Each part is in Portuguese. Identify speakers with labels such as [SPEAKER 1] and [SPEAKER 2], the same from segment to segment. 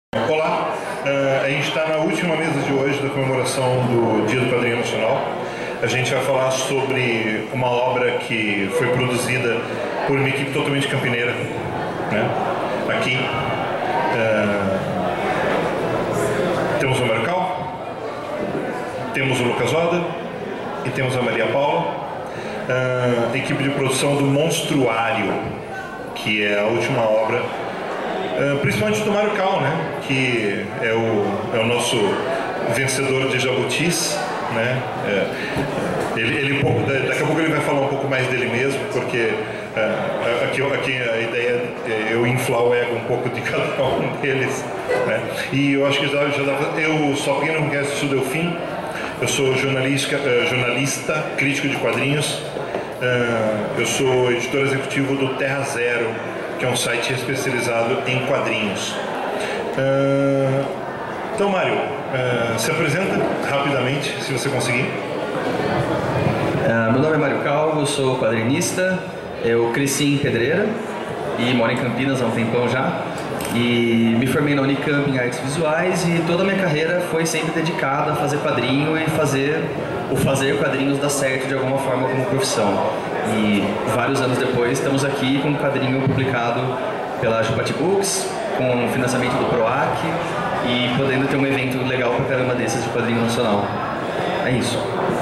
[SPEAKER 1] Olá, a gente está na última mesa de hoje da comemoração do Dia do Quadrinho Nacional. A gente vai falar sobre uma obra que foi produzida por uma equipe totalmente campineira, né? Aqui temos o Mário Cal, temos o Lucas Oda e temos a Maria Paula, equipe de produção do Monstruário, que é a última obra, principalmente do Mário Cal, né? Que é o nosso vencedor de Jabutis, né? Daqui a pouco ele vai falar um pouco mais dele mesmo, porque aqui a ideia é eu inflar o ego um pouco de cada um deles, né? E eu acho que eu só para quem não conhece, sou Delfim. Eu sou jornalista, crítico de quadrinhos. Eu sou editor executivo do Terra Zero, que é um site especializado em quadrinhos. Então, Mário, se apresenta rapidamente, se você conseguir.
[SPEAKER 2] Meu nome é Mário Cal, eu sou quadrinista, eu cresci em Pedreira e moro em Campinas há um tempão já. E me formei na Unicamp em artes visuais e toda a minha carreira foi sempre dedicada a fazer quadrinho e fazer quadrinhos dar certo de alguma forma como profissão. E vários anos depois estamos aqui com um quadrinho publicado pela Chupati Books, com financiamento do PROAC e podendo ter um evento legal pra caramba desses de quadrinho nacional. É isso.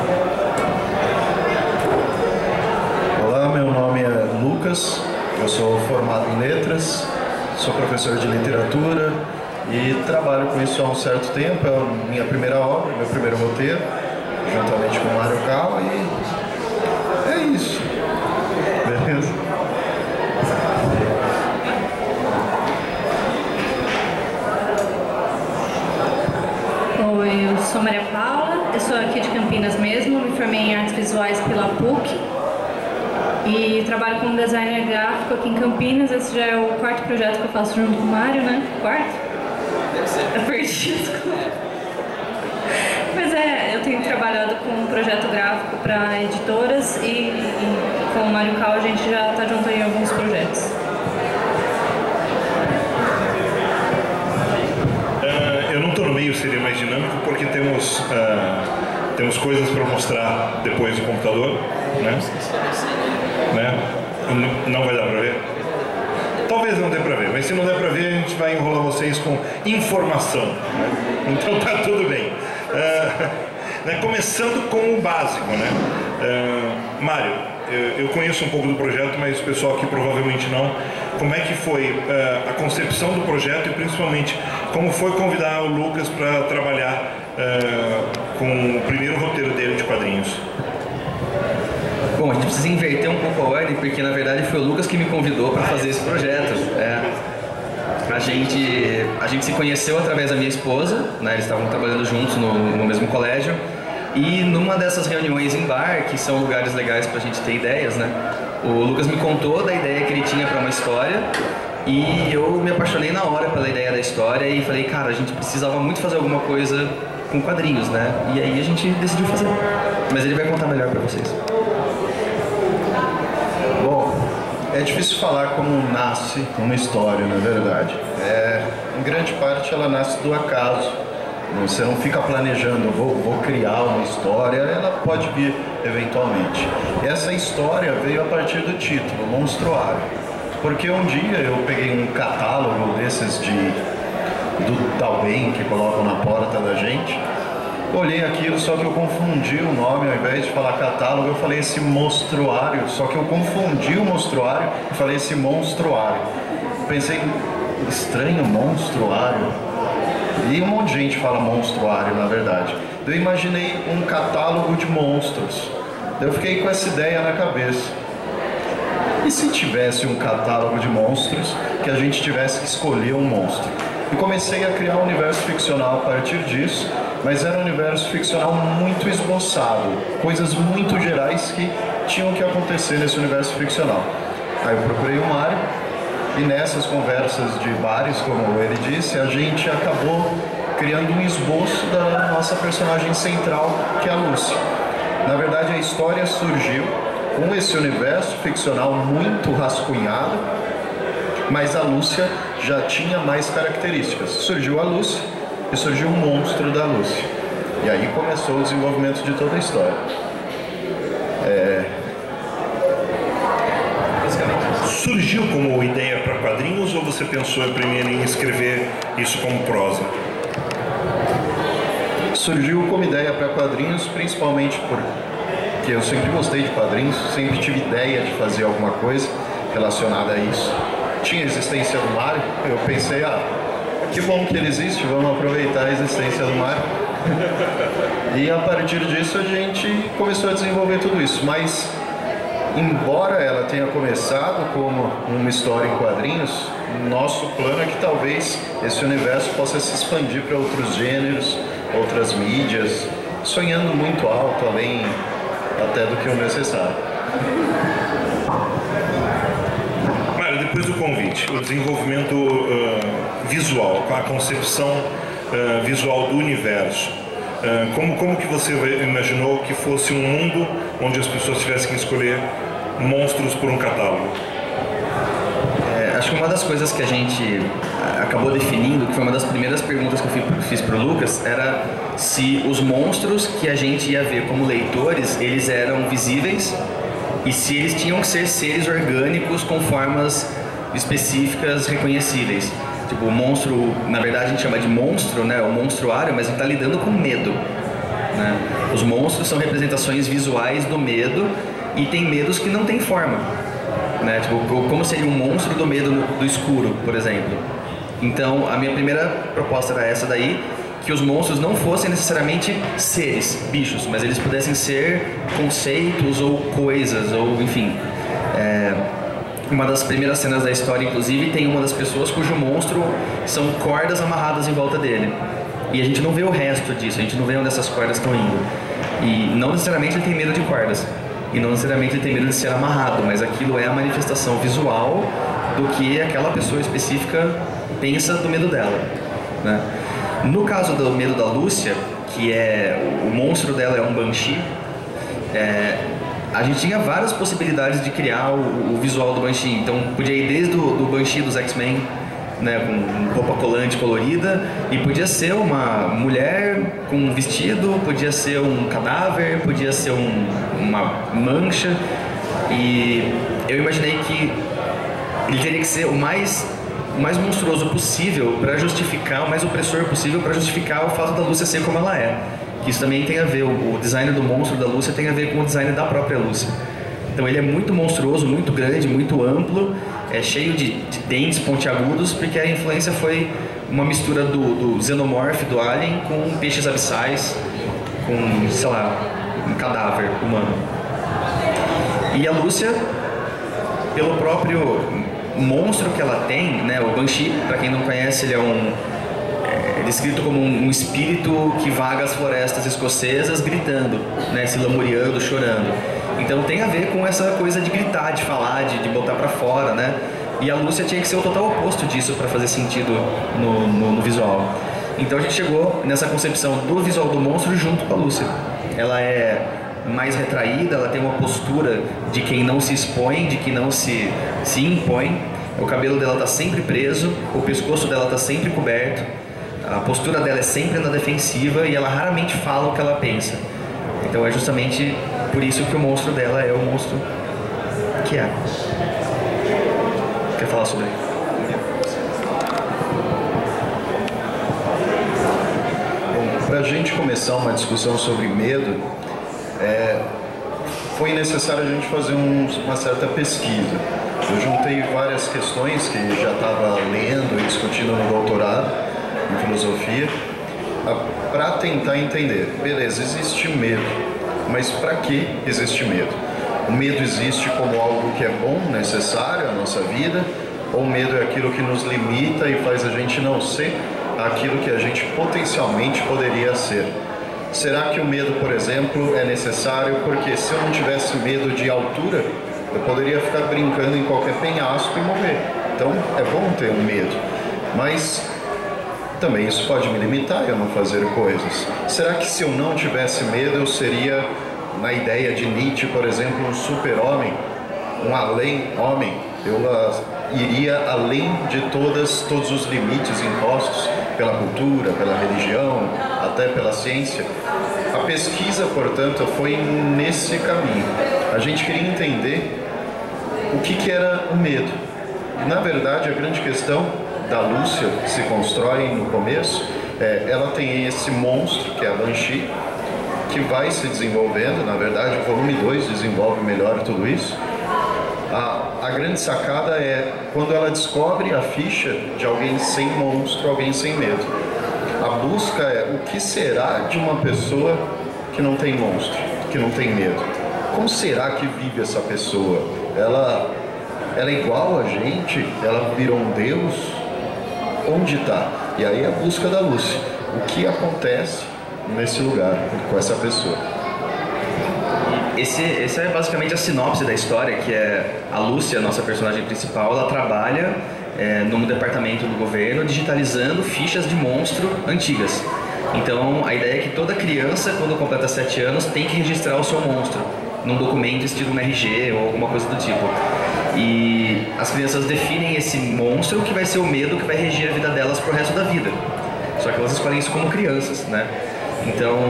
[SPEAKER 3] Olá, meu nome é Lucas, eu sou formado em letras, sou professor de literatura e trabalho com isso há um certo tempo. É a minha primeira obra, meu primeiro roteiro, juntamente com o Mário Cal, e é isso. Beleza?
[SPEAKER 4] Oi, eu sou Maria Paula, eu sou aqui de Campinas mesmo, me formei em artes visuais pela PUC e trabalho como designer gráfico aqui em Campinas. Esse já é o quarto projeto que eu faço junto com o Mário, né? Quarto?
[SPEAKER 2] Deve ser.
[SPEAKER 4] Eu perdi, desculpa. Mas eu tenho trabalhado com um projeto gráfico para editoras e com o Mário Cal a gente já está junto em alguns projetos.
[SPEAKER 1] Eu não estou no meio, seria mais dinâmico, porque temos coisas para mostrar depois do computador, né? Não vai dar para ver? Talvez não dê para ver, mas se não der para ver, a gente vai enrolar vocês com informação, né? Então tá tudo bem. Começando com o básico, né? Mário, eu conheço um pouco do projeto, mas o pessoal aqui provavelmente não. Como é que foi a concepção do projeto e principalmente como foi convidar o Lucas para trabalhar com o primeiro roteiro dele de quadrinhos?
[SPEAKER 2] Bom, a gente precisa inverter um pouco a ordem, porque na verdade foi o Lucas que me convidou para fazer esse projeto. A gente se conheceu através da minha esposa, né? Eles estavam trabalhando juntos no mesmo colégio. E numa dessas reuniões em bar, que são lugares legais pra gente ter ideias, né? O Lucas me contou da ideia que ele tinha para uma história e eu me apaixonei na hora pela ideia da história e falei, cara, a gente precisava muito fazer alguma coisa com quadrinhos, né? E aí a gente decidiu fazer. Mas ele vai contar melhor pra vocês.
[SPEAKER 3] Bom, é difícil falar como nasce uma história, na verdade. Em grande parte ela nasce do acaso. Você não fica planejando, vou criar uma história, ela pode vir eventualmente. Essa história veio a partir do título, Monstruário. Porque um dia eu peguei um catálogo desses do Dalben que colocam na porta da gente, olhei aquilo, só que eu confundi o nome, ao invés de falar catálogo, eu falei esse monstruário, só que eu confundi o monstruário e falei esse monstruário. Pensei, estranho, monstruário. E um monte de gente fala monstruário, na verdade. Eu imaginei um catálogo de monstros. Eu fiquei com essa ideia na cabeça. E se tivesse um catálogo de monstros, que a gente tivesse que escolher um monstro? E comecei a criar um universo ficcional a partir disso, mas era um universo ficcional muito esboçado, coisas muito gerais que tinham que acontecer nesse universo ficcional. Aí eu procurei o Mário, e nessas conversas de bares, como ele disse, a gente acabou criando um esboço da nossa personagem central, que é a Lúcia. Na verdade, a história surgiu com esse universo ficcional muito rascunhado, mas a Lúcia já tinha mais características. Surgiu a Lúcia e surgiu o monstro da Lúcia. E aí começou o desenvolvimento de toda a história.
[SPEAKER 1] Surgiu como ideia para quadrinhos ou você pensou primeiro em escrever isso como prosa?
[SPEAKER 3] Surgiu como ideia para quadrinhos, principalmente porque eu sempre gostei de quadrinhos, sempre tive ideia de fazer alguma coisa relacionada a isso. Tinha a existência do Mário, eu pensei, que bom que ele existe, vamos aproveitar a existência do Mário. E a partir disso a gente começou a desenvolver tudo isso, mas embora ela tenha começado como uma história em quadrinhos, nosso plano é que talvez esse universo possa se expandir para outros gêneros, outras mídias, sonhando muito alto, além até do que o necessário.
[SPEAKER 1] Mário, depois do convite, o desenvolvimento visual, a concepção visual do universo, como que você imaginou que fosse um mundo onde as pessoas tivessem que escolher monstros por um catálogo?
[SPEAKER 2] Acho que uma das coisas que a gente acabou definindo, que foi uma das primeiras perguntas que eu fiz para o Lucas, era se os monstros que a gente ia ver como leitores, eles eram visíveis e se eles tinham que ser seres orgânicos com formas específicas reconhecíveis. Tipo, o monstro, na verdade a gente chama de monstro, né, o monstruário, mas ele está lidando com medo, né? Os monstros são representações visuais do medo e tem medos que não têm forma, né? Tipo, como seria um monstro do medo do escuro, por exemplo. Então, a minha primeira proposta era essa daí, que os monstros não fossem necessariamente seres, bichos, mas eles pudessem ser conceitos ou coisas, ou enfim. Uma das primeiras cenas da história, inclusive, tem uma das pessoas cujo monstro são cordas amarradas em volta dele. E a gente não vê o resto disso, a gente não vê onde essas cordas estão indo. E não necessariamente ele tem medo de cordas. E não necessariamente ele tem medo de ser amarrado, mas aquilo é a manifestação visual do que aquela pessoa específica pensa do medo dela, né? No caso do medo da Lúcia, que o monstro dela é um Banshee, a gente tinha várias possibilidades de criar o visual do Banshee. Então podia ir desde o Banshee dos X-Men, né, com roupa colante colorida, e podia ser uma mulher com um vestido, podia ser um cadáver, podia ser uma mancha. E eu imaginei que ele teria que ser o mais monstruoso possível para justificar, o mais opressor possível para justificar o fato da Lúcia ser como ela é. Que isso também tem a ver, o design do monstro da Lúcia tem a ver com o design da própria Lúcia. Então ele é muito monstruoso, muito grande, muito amplo, cheio de dentes pontiagudos, porque a influência foi uma mistura do xenomorph, do alien, com peixes abissais, com, sei lá, um cadáver humano. E a Lúcia, pelo próprio monstro que ela tem, né, o Banshee, para quem não conhece, ele é descrito como um espírito que vaga as florestas escocesas gritando, né, se lamuriando, chorando. Então tem a ver com essa coisa de gritar, de falar, de botar pra fora, né? E a Lúcia tinha que ser o total oposto disso para fazer sentido no visual. Então a gente chegou nessa concepção do visual do monstro junto com a Lúcia. Ela é mais retraída, ela tem uma postura de quem não se expõe, de quem não se impõe. O cabelo dela tá sempre preso, o pescoço dela tá sempre coberto, a postura dela é sempre na defensiva e ela raramente fala o que ela pensa. Então é justamente por isso que o monstro dela é o monstro que é. Quer falar sobre ele?
[SPEAKER 3] Bom, para a gente começar uma discussão sobre medo, foi necessário a gente fazer uma certa pesquisa. Eu juntei várias questões que já estava lendo e discutindo no doutorado em filosofia, para tentar entender. Beleza, existe medo, mas para que existe medo? O medo existe como algo que é bom, necessário à nossa vida, ou o medo é aquilo que nos limita e faz a gente não ser aquilo que a gente potencialmente poderia ser? Será que o medo, por exemplo, é necessário porque se eu não tivesse medo de altura, eu poderia ficar brincando em qualquer penhasco e morrer? Então é bom ter um medo, mas também isso pode me limitar a não fazer coisas. Será que se eu não tivesse medo eu seria, na ideia de Nietzsche, por exemplo, um super-homem, um além-homem? Eu iria além de todos os limites impostos pela cultura, pela religião, até pela ciência. A pesquisa, portanto, foi nesse caminho. A gente queria entender o que era o medo. E, na verdade, a grande questão da Lúcia, que se constrói no começo, ela tem esse monstro, que é a Banshee, que vai se desenvolvendo. Na verdade, o volume 2 desenvolve melhor tudo isso. A grande sacada é quando ela descobre a ficha de alguém sem monstro, alguém sem medo. A busca é o que será de uma pessoa que não tem monstro, que não tem medo. Como será que vive essa pessoa? Ela é igual a gente? Ela virou um deus? Onde está? E aí a busca da Lúcia. O que acontece nesse lugar com essa pessoa?
[SPEAKER 2] Essa é basicamente a sinopse da história, que é a Lúcia, nossa personagem principal. Ela trabalha num departamento do governo digitalizando fichas de monstro antigas. Então a ideia é que toda criança, quando completa 7 anos, tem que registrar o seu monstro num documento estilo um RG ou alguma coisa do tipo. E as crianças definem esse monstro que vai ser o medo que vai regir a vida delas pro resto da vida. Só que elas escolhem isso como crianças, né? Então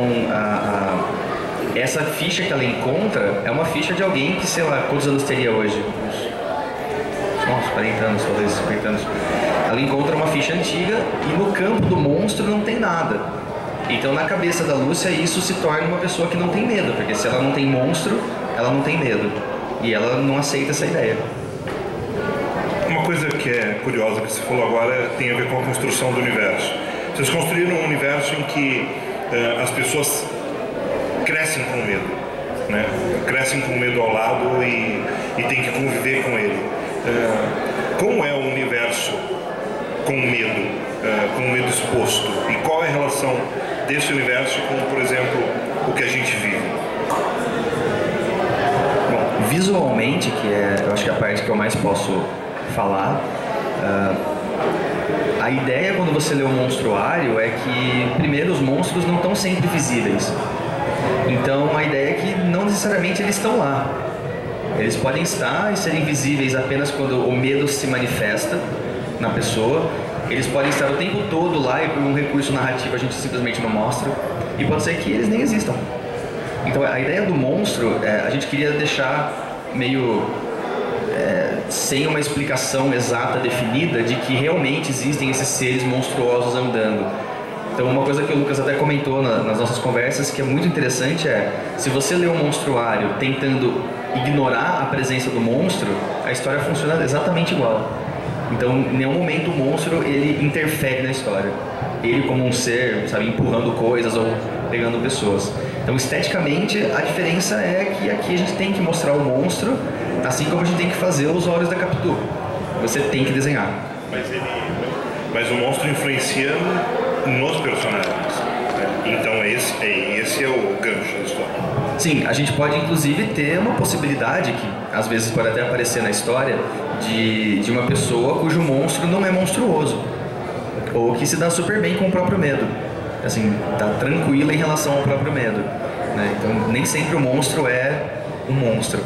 [SPEAKER 2] essa ficha que ela encontra é uma ficha de alguém que, sei lá, quantos anos teria hoje? Uns 40 anos, talvez 50 anos. Ela encontra uma ficha antiga e no campo do monstro não tem nada. Então na cabeça da Lúcia isso se torna uma pessoa que não tem medo, porque se ela não tem monstro, ela não tem medo. E ela não aceita essa ideia.
[SPEAKER 1] Uma coisa que é curiosa que você falou agora tem a ver com a construção do universo. Vocês construíram um universo em que as pessoas crescem com medo, né? Crescem com medo ao lado e tem que conviver com ele. Como é o universo com medo exposto? E qual é a relação desse universo com, por exemplo, o que a gente vive?
[SPEAKER 2] Bom, visualmente, que eu acho que é a parte que eu mais posso falar, a ideia quando você lê o Monstruário é que, primeiro, os monstros não estão sempre visíveis. Então a ideia é que não necessariamente eles estão lá. Eles podem estar e serem visíveis apenas quando o medo se manifesta na pessoa. Eles podem estar o tempo todo lá e por um recurso narrativo a gente simplesmente não mostra. E pode ser que eles nem existam. Então a ideia do monstro, a gente queria deixar meio sem uma explicação exata, definida, de que realmente existem esses seres monstruosos andando. Então uma coisa que o Lucas até comentou nas nossas conversas, que é muito interessante, se você lê um monstruário tentando ignorar a presença do monstro, a história funciona exatamente igual. Então em nenhum momento o monstro ele interfere na história. Ele como um ser, sabe, empurrando coisas ou pegando pessoas. Então esteticamente a diferença é que aqui a gente tem que mostrar o monstro, assim como a gente tem que fazer os olhos da Capitu. Você tem que desenhar.
[SPEAKER 1] Mas o monstro influencia nos personagens, né? Então esse é o gancho da história.
[SPEAKER 2] Sim, a gente pode inclusive ter uma possibilidade que às vezes pode até aparecer na história de uma pessoa cujo monstro não é monstruoso ou que se dá super bem com o próprio medo, assim, tá tranquila em relação ao próprio medo, né? Então nem sempre o monstro é um monstro.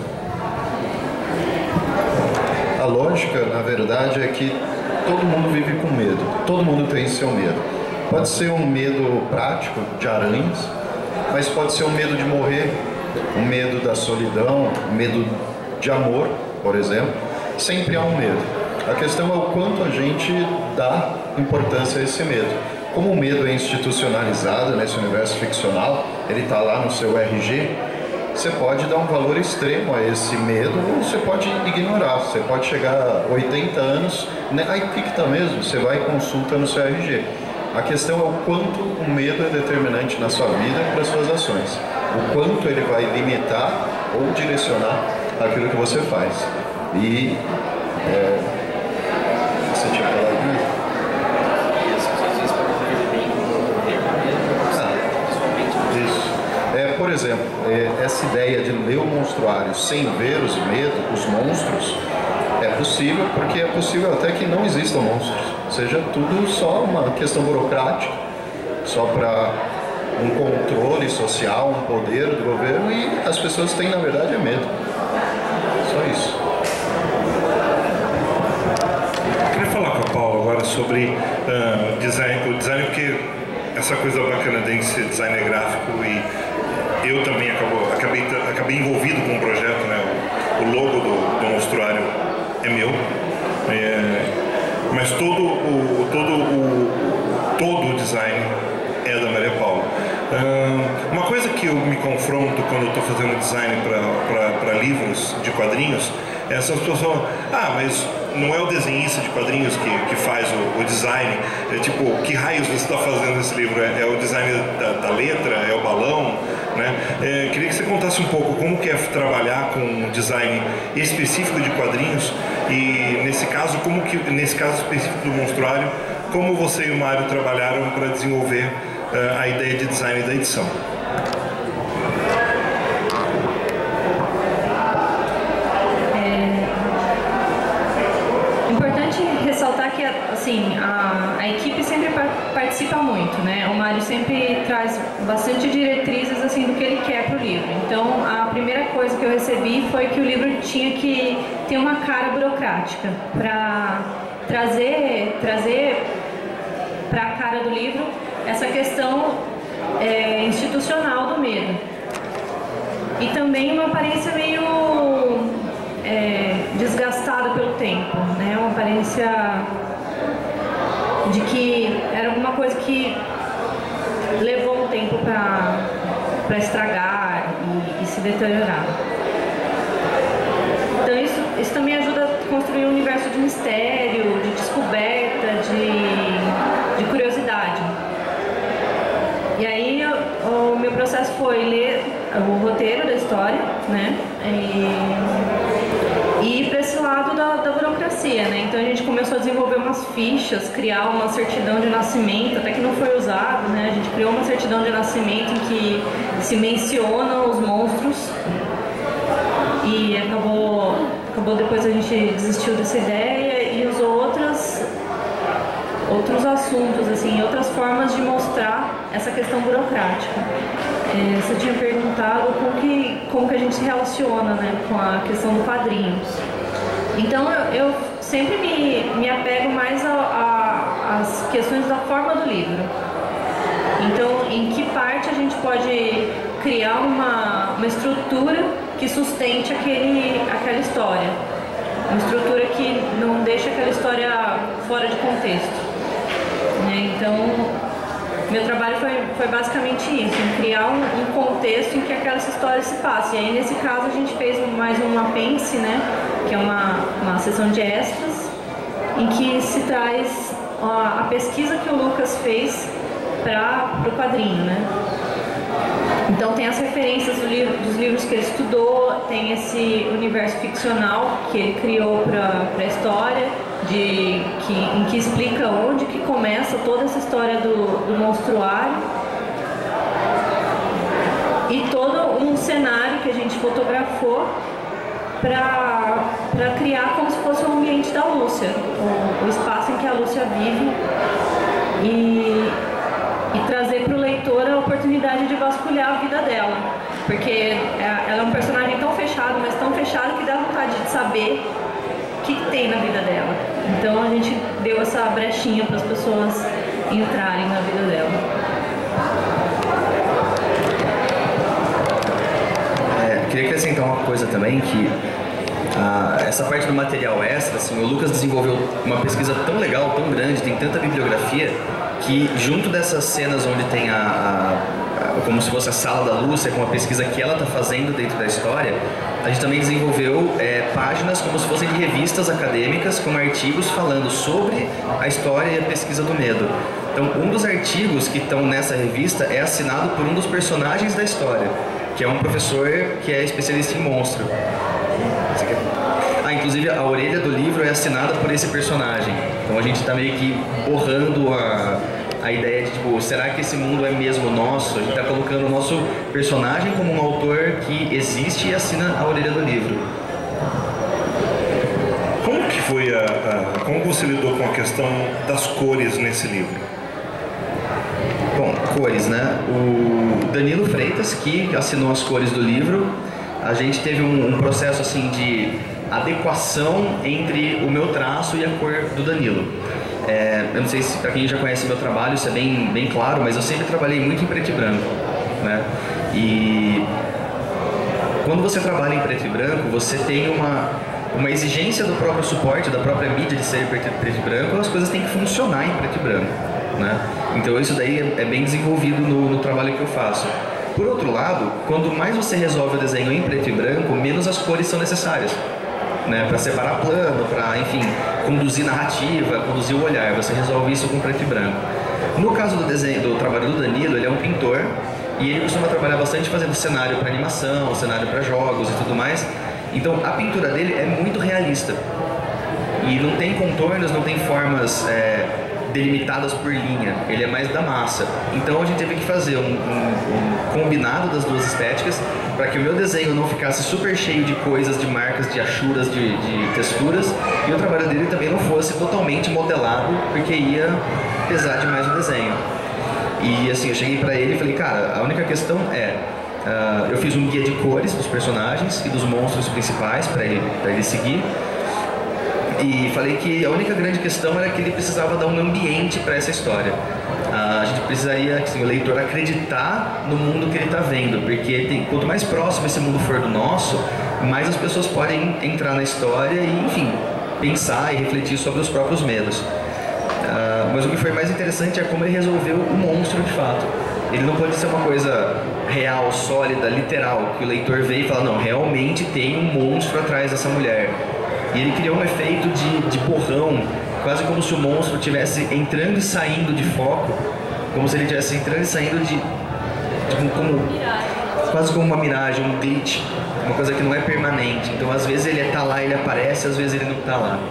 [SPEAKER 3] A lógica, na verdade, é que todo mundo vive com medo, todo mundo tem seu medo. Pode ser um medo prático, de aranhas, mas pode ser um medo de morrer, um medo da solidão, um medo de amor, por exemplo. Sempre há um medo. A questão é o quanto a gente dá importância a esse medo. Como o medo é institucionalizado nesse universo ficcional, ele está lá no seu RG, você pode dar um valor extremo a esse medo ou você pode ignorar. Você pode chegar a 80 anos, né? Aí o que está mesmo? Você vai e consulta no seu RG. A questão é o quanto o medo é determinante na sua vida e para as suas ações. O quanto ele vai limitar ou direcionar aquilo que você faz. E você tinha falado disso? Isso. Por exemplo, essa ideia de ler o monstruário sem ver os monstros, é possível, porque é possível até que não existam monstros. Seja tudo só uma questão burocrática, só para um controle social, um poder do governo, e as pessoas têm, na verdade, medo. Só isso.
[SPEAKER 1] sobre o design, porque essa coisa bacana de ser designer gráfico, e eu também acabei envolvido com o projeto, né? O logo do monstruário é meu, mas todo o design é da Maria Paula. Uma coisa que eu me confronto quando eu estou fazendo design para livros de quadrinhos é essas pessoas, mas não é o desenhista de quadrinhos que faz o design, tipo, que raios você está fazendo nesse livro? É o design da letra, é o balão, né? Queria que você contasse um pouco como que é trabalhar com um design específico de quadrinhos, e nesse caso específico do monstruário, como você e o Mário trabalharam para desenvolver a ideia de design da edição.
[SPEAKER 4] Ressaltar que assim, a equipe sempre participa muito, né? O Mário sempre traz bastante diretrizes assim, do que ele quer para o livro. Então, a primeira coisa que eu recebi foi que o livro tinha que ter uma cara burocrática, para trazer para a cara do livro essa questão institucional do medo. E também uma aparência meio desgastada pelo tempo, né? Uma aparência de que era alguma coisa que levou um tempo para estragar e se deteriorar. Então isso também ajuda a construir um universo de mistério, de descoberta, de curiosidade. E aí o meu processo foi ler o roteiro da história, né? E ir para esse lado da burocracia, né? Então a gente começou a desenvolver umas fichas, criar uma certidão de nascimento, até que não foi usado, né? A gente criou uma certidão de nascimento em que se mencionam os monstros, e acabou depois a gente desistiu dessa ideia e usou outros assuntos, assim, outras formas de mostrar essa questão burocrática. Você tinha perguntado como que a gente se relaciona, né, com a questão do quadrinhos. Então eu sempre me apego mais às questões da forma do livro. Então, em que parte a gente pode criar uma estrutura que sustente aquela história. Uma estrutura que não deixa aquela história fora de contexto. Então, meu trabalho foi basicamente isso, em criar um contexto em que aquelas histórias se passem. E aí, nesse caso, a gente fez mais um apêndice, né, que é uma sessão de extras, em que se traz a pesquisa que o Lucas fez para o quadrinho, né? Então tem as referências dos livros que ele estudou, tem esse universo ficcional que ele criou para a história, em que explica onde que começa toda essa história do monstruário, e todo um cenário que a gente fotografou para criar como se fosse o ambiente da Lúcia, o espaço em que a Lúcia vive, e trazer para o leitor a oportunidade de vasculhar a vida dela, porque ela é um personagem tão fechado, mas tão fechado que dá vontade de saber o que tem na vida dela. Então a gente deu essa brechinha para as pessoas entrarem na vida dela.
[SPEAKER 2] Queria acrescentar uma coisa também, que essa parte do material extra, assim, o Lucas desenvolveu uma pesquisa tão legal, tão grande, tem tanta bibliografia, que junto dessas cenas onde tem como se fosse a sala da Lúcia, com a pesquisa que ela está fazendo dentro da história, a gente também desenvolveu páginas como se fossem de revistas acadêmicas, com artigos falando sobre a história e a pesquisa do medo. Então, um dos artigos que estão nessa revista é assinado por um dos personagens da história, que é um professor que é especialista em monstro. Inclusive a orelha do livro é assinada por esse personagem. Então a gente está meio que borrando a ideia de, tipo, será que esse mundo é mesmo nosso? A gente está colocando o nosso personagem como um autor que existe e assina a orelha do livro.
[SPEAKER 1] Como que foi como você lidou com a questão das cores nesse livro?
[SPEAKER 2] Bom, cores, né? O Danilo Freitas, que assinou as cores do livro, a gente teve um processo assim de adequação entre o meu traço e a cor do Danilo. Eu não sei se para quem já conhece meu trabalho isso é bem claro, mas eu sempre trabalhei muito em preto e branco, né? E quando você trabalha em preto e branco, você tem uma exigência do próprio suporte, da própria mídia de ser preto e branco, as coisas têm que funcionar em preto e branco, né? Então isso daí é bem desenvolvido no trabalho que eu faço. Por outro lado, quando mais você resolve o desenho em preto e branco, menos as cores são necessárias, né? Para separar plano, para, enfim, conduzir narrativa, conduzir o olhar, você resolve isso com preto e branco. No caso do trabalho do Danilo, ele é um pintor e ele costuma trabalhar bastante fazendo cenário para animação, cenário para jogos e tudo mais. Então a pintura dele é muito realista e não tem contornos, não tem formas delimitadas por linha, ele é mais da massa. Então a gente teve que fazer um combinado das duas estéticas para que o meu desenho não ficasse super cheio de coisas, de marcas, de achuras, de texturas, e o trabalho dele também não fosse totalmente modelado, porque ia pesar demais o desenho. E assim, eu cheguei pra ele e falei, cara, a única questão eu fiz um guia de cores dos personagens e dos monstros principais para ele seguir. E falei que a única grande questão era que ele precisava dar um ambiente para essa história. A gente precisaria, assim, o leitor acreditar no mundo que ele está vendo, porque quanto mais próximo esse mundo for do nosso, mais as pessoas podem entrar na história e, enfim, pensar e refletir sobre os próprios medos. Mas o que foi mais interessante é como ele resolveu o monstro de fato. Ele não pode ser uma coisa real, sólida, literal, que o leitor vê e fala, não, realmente tem um monstro atrás dessa mulher. E ele criou um efeito de borrão, quase como se o monstro estivesse entrando e saindo de foco, como se ele estivesse entrando e saindo quase como uma miragem, um glitch, uma coisa que não é permanente. Então às vezes ele está lá, ele aparece, às vezes ele não está lá.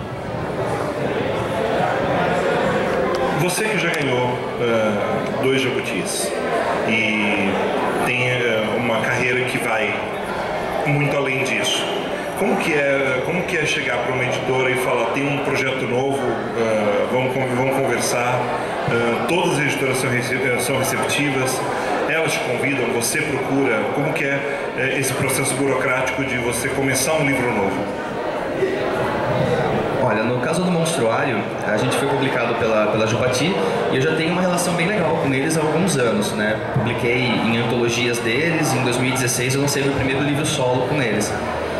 [SPEAKER 1] Você que já ganhou 2 jabutis e tem uma carreira que vai muito além disso, como que é chegar para uma editora e falar, tem um projeto novo, vamos conversar, todas as editoras são receptivas, elas te convidam, você procura, como que é esse processo burocrático de você começar um livro novo?
[SPEAKER 2] Olha, no caso do Monstruário, a gente foi publicado pela Jubati e eu já tenho uma relação bem legal com eles há alguns anos, né? Publiquei em antologias deles, em 2016 eu lancei meu primeiro livro solo com eles.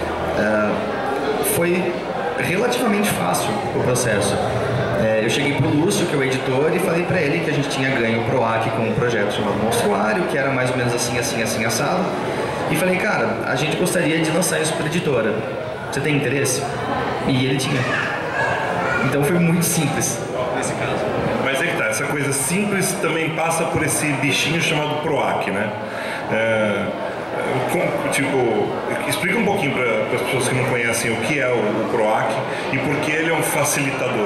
[SPEAKER 2] Foi relativamente fácil o processo. Eu cheguei pro Lúcio, que é o editor, e falei pra ele que a gente tinha ganho o PROAC com um projeto chamado Monstruário, que era mais ou menos assim, assado. E falei, cara, a gente gostaria de lançar isso pra editora. Você tem interesse? E ele tinha. Então foi muito simples nesse caso.
[SPEAKER 1] Mas é que tá, essa coisa simples também passa por esse bichinho chamado PROAC, né? Explica um pouquinho para as pessoas que não conhecem o que é o PROAC e por que ele é um facilitador.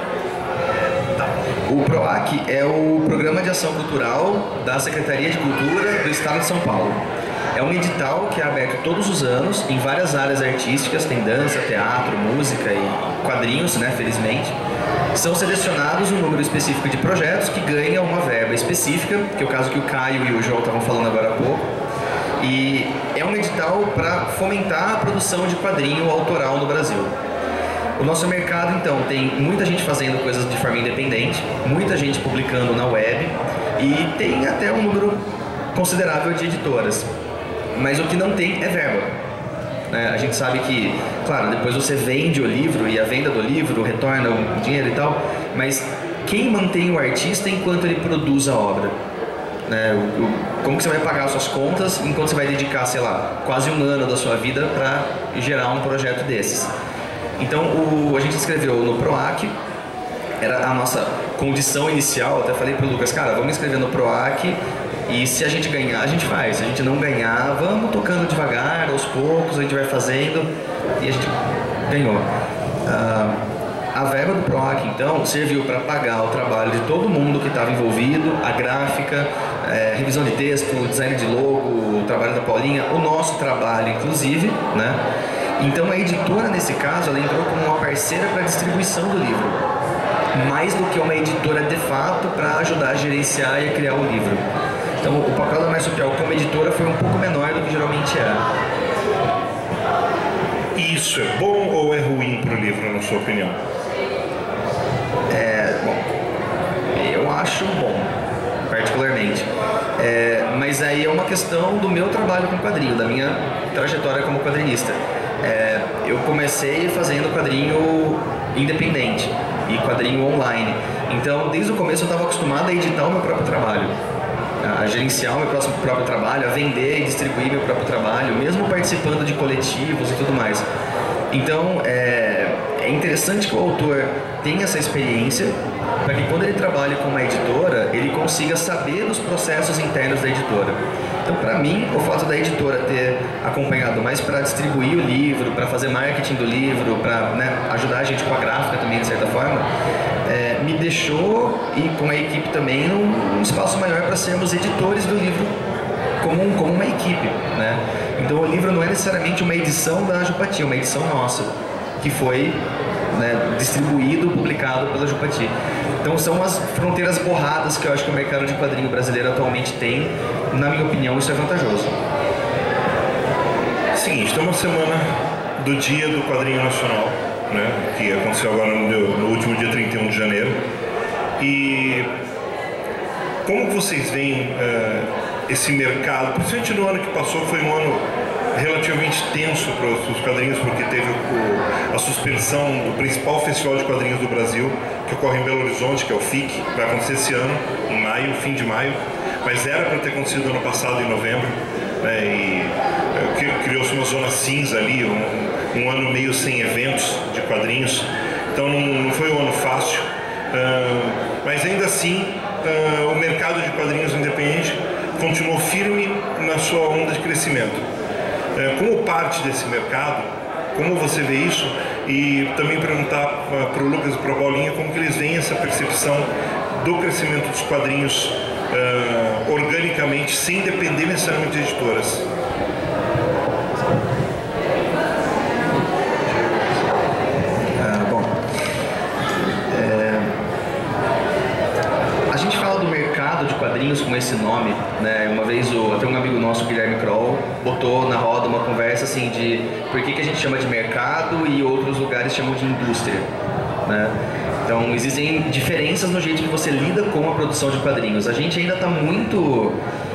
[SPEAKER 2] O PROAC é o Programa de Ação Cultural da Secretaria de Cultura do Estado de São Paulo. É um edital que é aberto todos os anos em várias áreas artísticas, tem dança, teatro, música e quadrinhos, né, felizmente. São selecionados um número específico de projetos que ganham uma verba específica, que é o caso que o Caio e o João estavam falando agora há pouco. E é um edital para fomentar a produção de quadrinho autoral no Brasil. O nosso mercado, então, tem muita gente fazendo coisas de forma independente, muita gente publicando na web e tem até um número considerável de editoras. Mas o que não tem é verba. A gente sabe que, claro, depois você vende o livro e a venda do livro retorna o dinheiro e tal, mas quem mantém o artista enquanto ele produz a obra? Como que você vai pagar as suas contas enquanto você vai dedicar, sei lá, quase um ano da sua vida para gerar um projeto desses? Então a gente escreveu no PROAC, era a nossa condição inicial, até falei pro Lucas, cara, vamos escrever no PROAC e se a gente ganhar, a gente faz. Se a gente não ganhar, vamos tocando devagar, aos poucos, a gente vai fazendo e a gente ganhou. A verba do PROAC, então, serviu para pagar o trabalho de todo mundo que estava envolvido, a gráfica, revisão de texto, design de logo, o trabalho da Paulinha, o nosso trabalho, inclusive, né? Então a editora, nesse caso, ela entrou como uma parceira para a distribuição do livro, mais do que uma editora de fato para ajudar a gerenciar e a criar o livro. Então o papel da Marsupial como editora foi um pouco menor do que geralmente é.
[SPEAKER 1] Isso é bom ou é ruim para o livro, na sua opinião?
[SPEAKER 2] Bom, Mas aí é uma questão do meu trabalho com quadrinho, da minha trajetória como quadrinista. Eu comecei fazendo quadrinho independente e quadrinho online. Então, desde o começo eu estava acostumado a editar o meu próprio trabalho, a gerenciar o meu próprio trabalho, a vender e distribuir meu próprio trabalho, mesmo participando de coletivos e tudo mais. Então, é interessante que o autor tenha essa experiência para que quando ele trabalhe com uma editora, ele consiga saber dos processos internos da editora. Então, para mim, o fato da editora ter acompanhado mais para distribuir o livro, para fazer marketing do livro, para ajudar a gente com a gráfica também, de certa forma, me deixou, e com a equipe também, um espaço maior para sermos editores do livro como uma equipe, né? Então, o livro não é necessariamente uma edição da Jupati, é uma edição nossa, que foi distribuído, publicado pela Jupati. Então são as fronteiras borradas que eu acho que o mercado de quadrinho brasileiro atualmente tem. Na minha opinião, isso é vantajoso.
[SPEAKER 1] Seguinte, estamos na semana do Dia do Quadrinho Nacional, né, que aconteceu agora no último dia 31 de janeiro. E como vocês veem esse mercado, principalmente no ano que passou, foi um ano relativamente tenso para os quadrinhos, porque teve a suspensão do principal festival de quadrinhos do Brasil, que ocorre em Belo Horizonte, que é o FIC, vai acontecer esse ano, em maio, fim de maio, mas era para ter acontecido ano passado, em novembro, né, e criou-se uma zona cinza ali, um ano meio sem eventos de quadrinhos, então não foi um ano fácil, mas ainda assim o mercado de quadrinhos independente continuou firme na sua onda de crescimento. Como parte desse mercado, como você vê isso? E também perguntar para o Lucas e para a Paulinha como que eles veem essa percepção do crescimento dos quadrinhos organicamente, sem depender necessariamente de editoras.
[SPEAKER 2] A gente fala do mercado de quadrinhos com esse nome, né? Uma vez até um amigo nosso, Guilherme Kroll, botou na roda uma conversa assim de por que a gente chama de mercado e outros lugares chamam de indústria, né? Então existem diferenças no jeito que você lida com a produção de quadrinhos. A gente ainda está muito,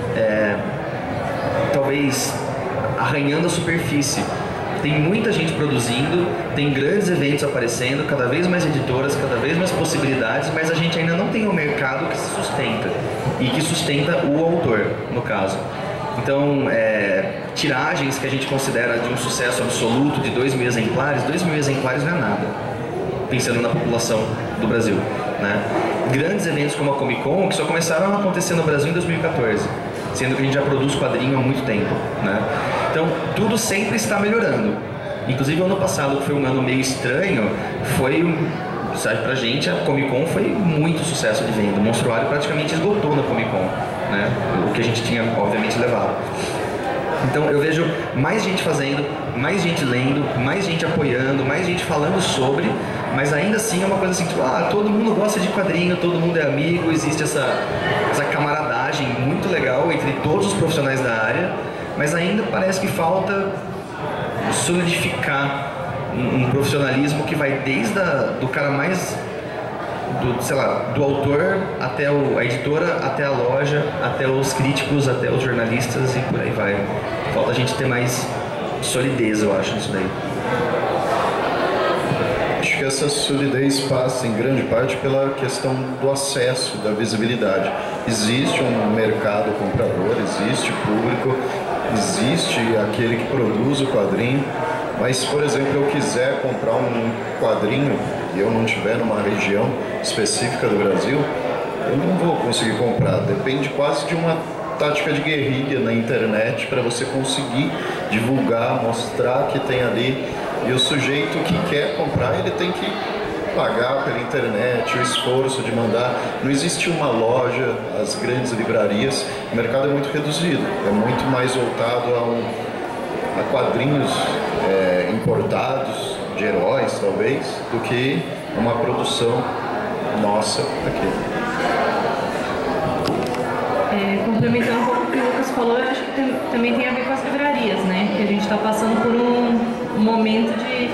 [SPEAKER 2] talvez, arranhando a superfície. Tem muita gente produzindo, tem grandes eventos aparecendo, cada vez mais editoras, cada vez mais possibilidades, mas a gente ainda não tem um mercado que se sustenta e que sustenta o autor, no caso. Então, tiragens que a gente considera de um sucesso absoluto de 2.000 exemplares, 2.000 exemplares não é nada, pensando na população do Brasil, né? Grandes eventos como a Comic Con, que só começaram a acontecer no Brasil em 2014, sendo que a gente já produz quadrinho há muito tempo, né? Então, tudo sempre está melhorando. Inclusive, o ano passado, que foi um ano meio estranho, sabe, pra gente, a Comic Con foi muito sucesso de venda. O Monstruário praticamente esgotou na Comic Con, né? O que a gente tinha, obviamente, levado. Então, eu vejo mais gente fazendo, mais gente lendo, mais gente apoiando, mais gente falando sobre, mas ainda assim é uma coisa assim, tipo, todo mundo gosta de quadrinho, todo mundo é amigo, existe essa camaradagem muito legal entre todos os profissionais da área, mas ainda parece que falta solidificar um profissionalismo que vai desde do cara mais, do autor até a editora, até a loja, até os críticos, até os jornalistas e por aí vai. Falta a gente ter mais solidez, eu acho, nisso daí.
[SPEAKER 3] Acho que essa solidez passa em grande parte pela questão do acesso, da visibilidade. Existe um mercado comprador, existe público, existe aquele que produz o quadrinho, mas se, por exemplo, eu quiser comprar um quadrinho e eu não estiver numa região específica do Brasil, eu não vou conseguir comprar. Depende quase de uma tática de guerrilha na internet para você conseguir divulgar, mostrar que tem ali. E o sujeito que quer comprar, ele tem que pagar pela internet, o esforço de mandar. Não existe uma loja, as grandes livrarias, o mercado é muito reduzido, é muito mais voltado a quadrinhos importados, de heróis talvez, do que uma produção nossa aqui.
[SPEAKER 4] Complementando um pouco o que o Lucas falou, eu acho que também tem a ver com as livrarias, né? Que a gente está passando por um momento de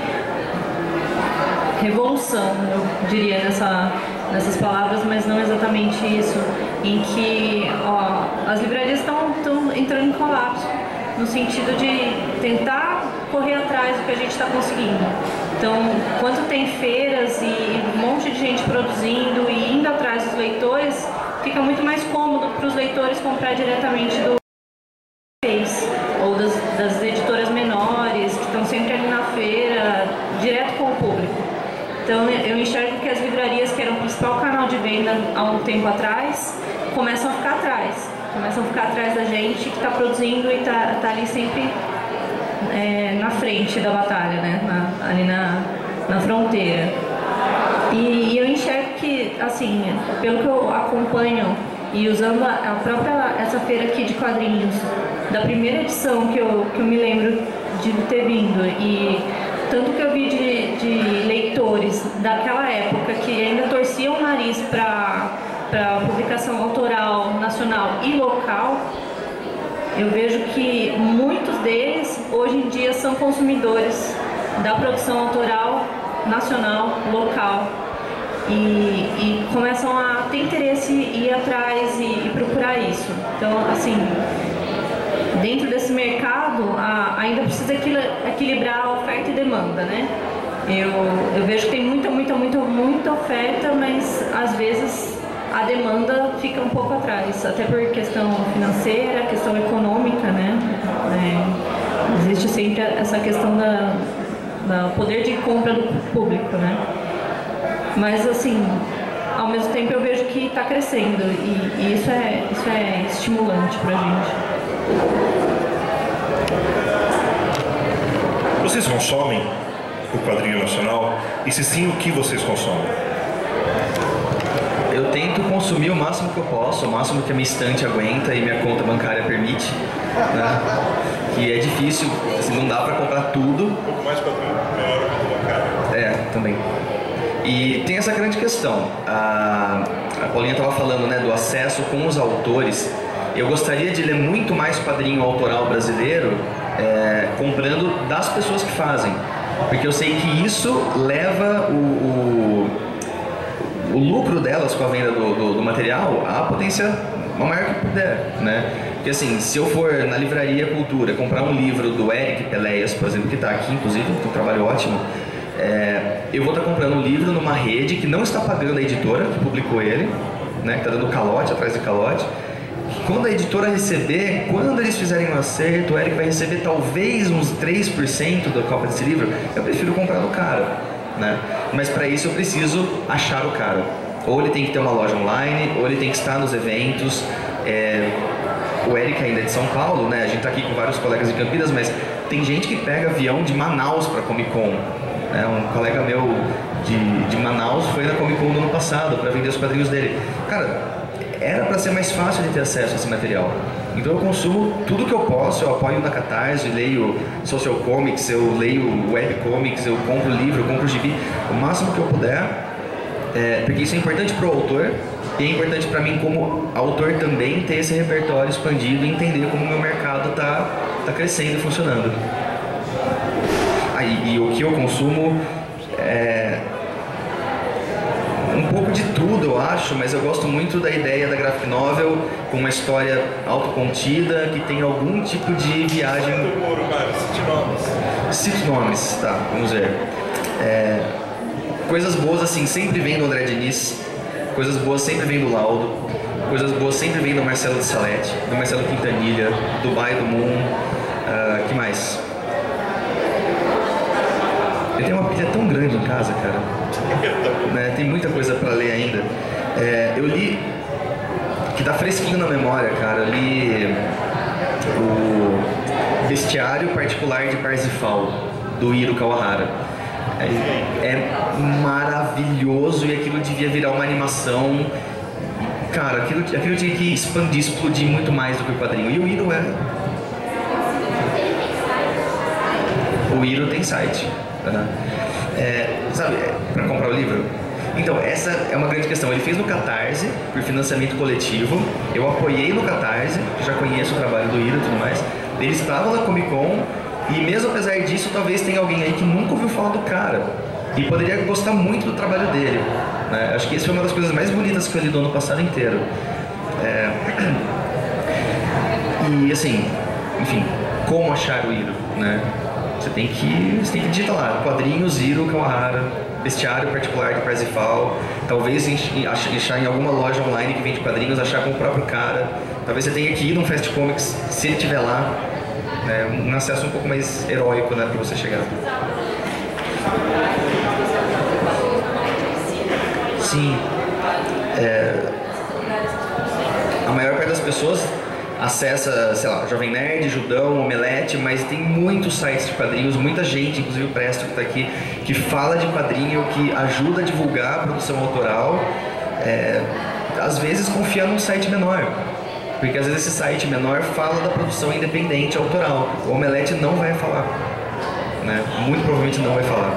[SPEAKER 4] revolução, eu diria nessas palavras, mas não exatamente isso. em que as livrarias estão entrando em colapso, no sentido de tentar correr atrás do que a gente está conseguindo. Então, quando tem feiras e um monte de gente produzindo e indo atrás dos leitores, fica muito mais cômodo para os leitores comprar diretamente do ou das editoras menores, que estão sempre ali na feira, direto com o público. Então eu enxergo que as livrarias, que eram o principal canal de venda há um tempo atrás, começam a ficar atrás da gente que está produzindo e está ali sempre na frente da batalha, né? Ali na fronteira. E eu enxergo que, assim, pelo que eu acompanho e usando essa feira aqui de quadrinhos, da primeira edição que eu me lembro de ter vindo, e tanto que eu vi de leitores daquela época que ainda torciam o nariz para publicação autoral, nacional e local, eu vejo que muitos deles hoje em dia são consumidores da produção autoral, nacional, local. E começam a ter interesse em ir atrás e procurar isso. Então, assim, dentro desse mercado, ainda precisa equilibrar a oferta e demanda, né? Eu vejo que tem muita oferta, mas às vezes a demanda fica um pouco atrás, até por questão financeira, questão econômica, né? Existe sempre essa questão da poder de compra do público, né? Mas, assim, ao mesmo tempo eu vejo que está crescendo e isso é estimulante para a gente.
[SPEAKER 1] Vocês consomem o quadrinho nacional? E se sim, o que vocês consomem?
[SPEAKER 2] Eu tento consumir o máximo que eu posso, o máximo que a minha estante aguenta e minha conta bancária permite, né? Que é difícil, assim, não dá para comprar tudo.
[SPEAKER 1] Um pouco mais quadrinho, menor a conta bancária.
[SPEAKER 2] Também. E tem essa grande questão, a Paulinha estava falando, né, do acesso com os autores. Eu gostaria de ler muito mais quadrinho autoral brasileiro comprando das pessoas que fazem, porque eu sei que isso leva o lucro delas com a venda do material à potência o maior que puder, né? Porque assim, se eu for na Livraria Cultura comprar um livro do Eric Peleias, por exemplo, que está aqui, inclusive, tem um trabalho ótimo, eu vou estar comprando um livro numa rede que não está pagando a editora que publicou ele, né, que está dando calote atrás de calote. Quando a editora receber, quando eles fizerem um acerto, o Eric vai receber talvez uns 3% da cópia desse livro. Eu prefiro comprar do cara, né? Mas para isso eu preciso achar o cara. Ou ele tem que ter uma loja online, ou ele tem que estar nos eventos. O Eric ainda é de São Paulo, né? A gente está aqui com vários colegas de Campinas, mas tem gente que pega avião de Manaus para Comic Con. Um colega meu de Manaus foi na Comic Con no ano passado para vender os quadrinhos dele. Cara, era para ser mais fácil de ter acesso a esse material. Então eu consumo tudo que eu posso, eu apoio na Catarse, leio Social Comics, eu leio Webcomics, eu compro livro, eu compro gibi, o máximo que eu puder, porque isso é importante para o autor e é importante para mim como autor também ter esse repertório expandido e entender como o meu mercado tá crescendo e funcionando. E o que eu consumo um pouco de tudo, eu acho, mas eu gosto muito da ideia da graphic novel com uma história autocontida que tem algum tipo de viagem. Cite nomes, tá, vamos ver. Coisas boas assim sempre vem do André Diniz, coisas boas sempre vem do Laudo, coisas boas sempre vem do Marcelo de Salete, do Marcelo Quintanilha, do Bai do Moon, que mais? Eu tenho uma pilha tão grande em casa, cara. Né? Tem muita coisa para ler ainda. Eu li, que tá fresquinho na memória, cara. Eu li o Bestiário Particular de Parsifal, do Hiro Kawahara. É maravilhoso e aquilo devia virar uma animação. Cara, aquilo tinha que expandir, explodir muito mais do que o quadrinho. E o Hiro O Hiro tem site. Sabe, para comprar o livro? Então, essa é uma grande questão. Ele fez no Catarse, por financiamento coletivo. Eu apoiei no Catarse, já conheço o trabalho do Hiro e tudo mais. Ele estava na Comic Con, e mesmo apesar disso, talvez tenha alguém aí que nunca ouviu falar do cara e poderia gostar muito do trabalho dele, né? Acho que isso foi uma das coisas mais bonitas que eu li do ano passado inteiro. E assim, enfim, como achar o Iro, né? Você tem que digitar lá, quadrinhos, Iro Kawahara, bestiário particular de Parsifal, talvez achar em alguma loja online que vende quadrinhos, achar com o próprio cara, talvez você tenha que ir num Fast Comics, se ele estiver lá, né? Um acesso um pouco mais heróico, né, para você chegar. Sim, a maior parte das pessoas acessa, sei lá, Jovem Nerd, Judão, Omelete, mas tem muitos sites de quadrinhos, muita gente, inclusive o Presto que está aqui, que fala de quadrinho, que ajuda a divulgar a produção autoral, às vezes confia num site menor, porque às vezes esse site menor fala da produção independente autoral, o Omelete não vai falar, né? Muito provavelmente não vai falar.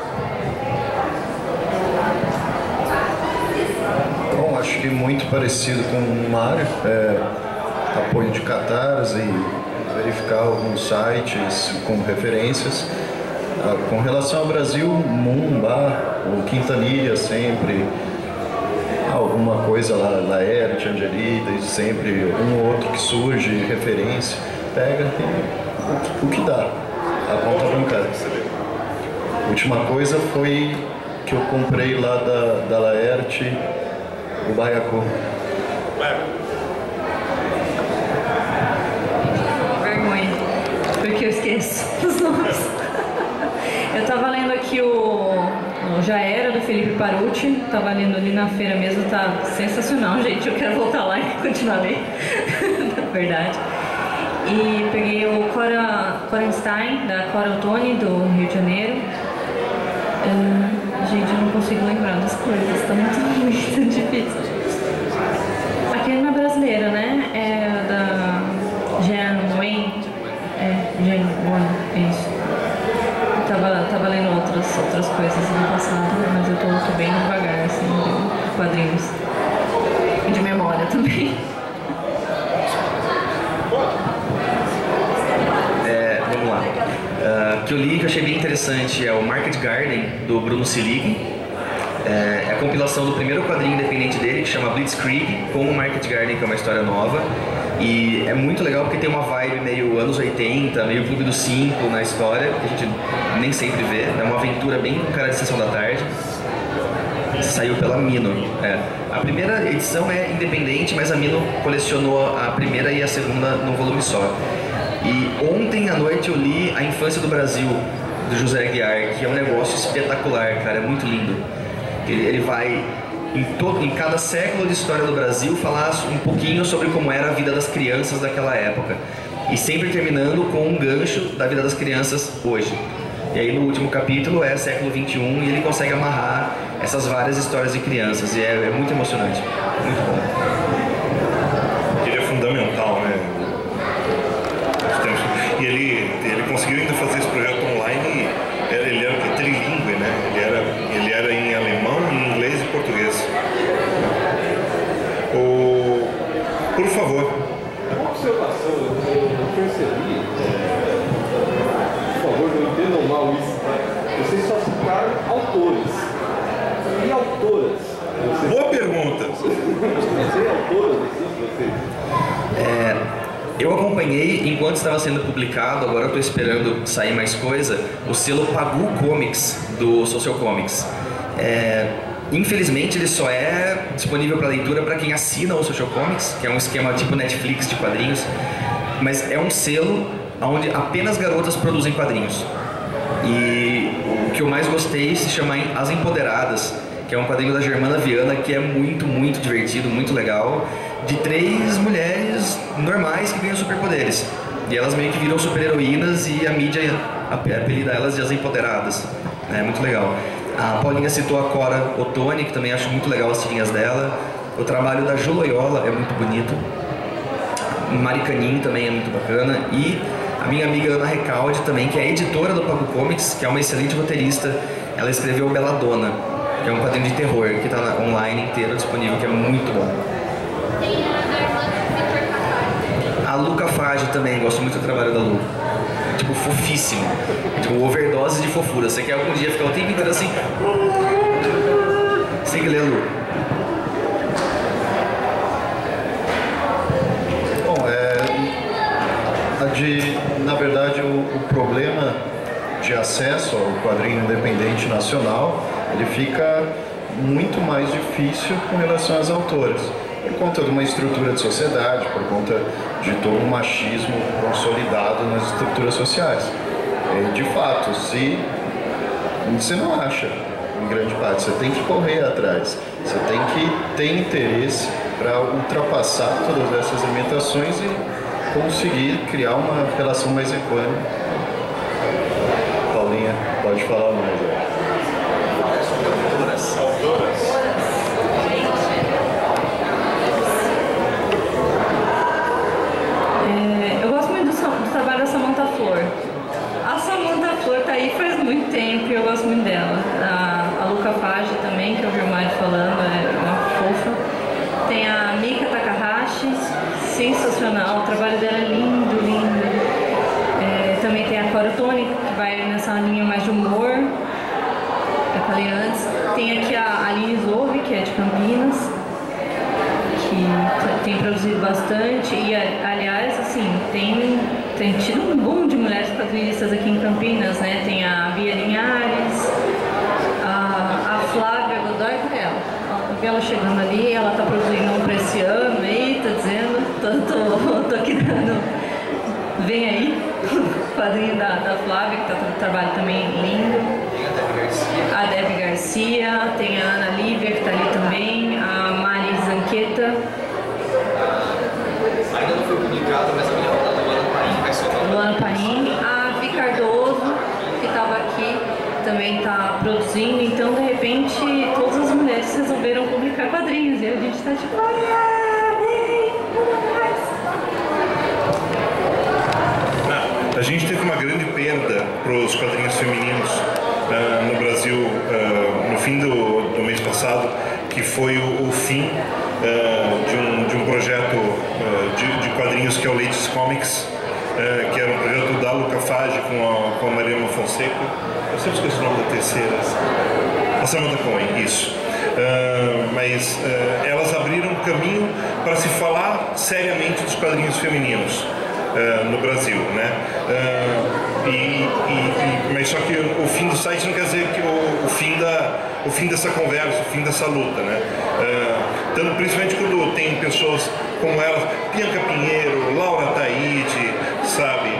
[SPEAKER 3] Bom, acho que muito parecido com o Mário, apoio de Catarse e verificar alguns sites com referências. Com relação ao Brasil, Moon, o Quintanilha sempre, alguma coisa lá, Laerte, Angelita, e sempre um ou outro que surge, referência, pega o que dá, a conta bancária. A última coisa foi que eu comprei lá da Laerte, o Baiacu.
[SPEAKER 4] Vergonha, porque eu esqueço os nomes. Eu tava lendo aqui o Já Era, do Felipe Parucci, tava lendo ali na feira mesmo, tá sensacional, gente, eu quero voltar lá e continuar lendo, na verdade. E peguei o Corenstein, da Cora Ottoni, do Rio de Janeiro. Gente, eu não consigo lembrar das coisas, tá muito difícil. Aquele na brasileira, né? É da Jan Wayne. Jan Wayne, isso. Tava lendo outras coisas no passado, mas eu tô bem devagar, assim, de quadrinhos. E de memória também.
[SPEAKER 2] Vamos lá. Que eu li, que eu achei bem interessante, é o Market Garden, do Bruno Selig. É a compilação do primeiro quadrinho independente dele, que chama Blitzkrieg, com o Market Garden, que é uma história nova. E é muito legal porque tem uma vibe meio anos 80, meio Clube dos Cinco na história, que a gente nem sempre vê. É uma aventura bem com cara de Sessão da Tarde. Saiu pela Mino. A primeira edição é independente, mas a Mino colecionou a primeira e a segunda num volume só. E ontem à noite eu li A Infância do Brasil, do José Aguiar, que é um negócio espetacular, cara, é muito lindo. Ele vai, em cada século de história do Brasil, falar um pouquinho sobre como era a vida das crianças daquela época. E sempre terminando com um gancho da vida das crianças hoje. E aí no último capítulo é século XXI e ele consegue amarrar essas várias histórias de crianças. E é muito emocionante, muito bom.
[SPEAKER 1] Ele é fundamental, né? E ele conseguiu ainda fazer esse projeto online. Ele era trilingue, né? Ele era em alemão, em inglês e português. Por favor.
[SPEAKER 5] Uma observação, eu percebi, por favor, não entendam mal isso, tá? Vocês só citaram autores. E autoras?
[SPEAKER 1] Boa pergunta.
[SPEAKER 5] Você é autora desses, vocês?
[SPEAKER 2] Eu acompanhei, enquanto estava sendo publicado, agora eu estou esperando sair mais coisa, o selo Pagu Comics, do Social Comics. Infelizmente ele só é disponível para leitura para quem assina o Social Comics, que é um esquema tipo Netflix de quadrinhos, mas é um selo onde apenas garotas produzem quadrinhos. E o que eu mais gostei se chama As Empoderadas, que é um quadrinho da Germana Viana que é muito, muito divertido, muito legal, de 3 mulheres normais que ganham superpoderes. E elas meio que viram super-heroínas e a mídia apelida elas de As Empoderadas. É muito legal. A Paulinha citou a Cora Ottoni, que também acho muito legal as tirinhas dela. O trabalho da Ju Loyola é muito bonito. Maricanin também é muito bacana. E a minha amiga Ana Recalde também, que é editora do Pagu Comics, que é uma excelente roteirista. Ela escreveu Belladonna, que é um quadrinho de terror, que está online inteiro disponível, que é muito bom. A Luca Fage também, gosto muito do trabalho da Lu. Tipo, fofíssimo. Tipo, overdose de fofura. Você quer algum dia ficar o tempo inteiro assim... Você tem que ler a Lu.
[SPEAKER 3] na verdade, o problema de acesso ao quadrinho independente nacional, ele fica muito mais difícil com relação às autoras, por conta de uma estrutura de sociedade, por conta de todo um machismo consolidado nas estruturas sociais. De fato, se você não acha, em grande parte, você tem que correr atrás, você tem que ter interesse para ultrapassar todas essas limitações e conseguir criar uma relação mais equânime. Paulinha, pode falar mais.
[SPEAKER 4] Eu gosto muito do trabalho da Samantha Flor. A Samantha Flor tá aí faz muito tempo e eu gosto muito dela. A Luca Fage também, que eu vi o Mário falando, é uma fofa. Tem a Mika Takahashi, sensacional, o trabalho dela é lindo, lindo. Também tem a Cora Tony, que vai nessa linha mais de humor, eu falei antes. Tem aqui a Aline Zouve, que é de Campinas, que tem produzido bastante. E, aliás, assim, tem tido um boom de mulheres quadrinistas aqui em Campinas, né? Tem a Bia Linhares, a Flávia Godoy, cadê ela? Eu vi ela chegando ali, ela tá produzindo um pra esse ano aí, tá dizendo, tô aqui dando, vem aí, o quadrinho da Flávia, que tá com um trabalho também lindo. A Debbie Garcia, tem a Ana Lívia, que tá ali também, a Mari Zanqueta.
[SPEAKER 2] Ainda não foi publicado, mas a minha roda do Luana Paim vai soltar.
[SPEAKER 4] Luana Paim, a Vi Cardoso, que estava aqui, também está produzindo. Então, de repente, todas as mulheres resolveram publicar quadrinhos. E a gente está tipo,
[SPEAKER 1] A gente teve uma grande perda para os quadrinhos femininos no Brasil no fim do mês passado, que foi o fim de um projeto de quadrinhos que é o Ladies Comics, que era um projeto da Luca Fage com a Mariana Fonseca. Eu sempre esqueço o nome da terceira. A Samantha Cohen, isso. Mas elas abriram um caminho para se falar seriamente dos quadrinhos femininos no Brasil, né? Mas só que o fim do site não quer dizer que o fim dessa conversa, o fim dessa luta, né? Tanto, principalmente quando tem pessoas como elas, Bianca Pinheiro, Laura Taide, sabe?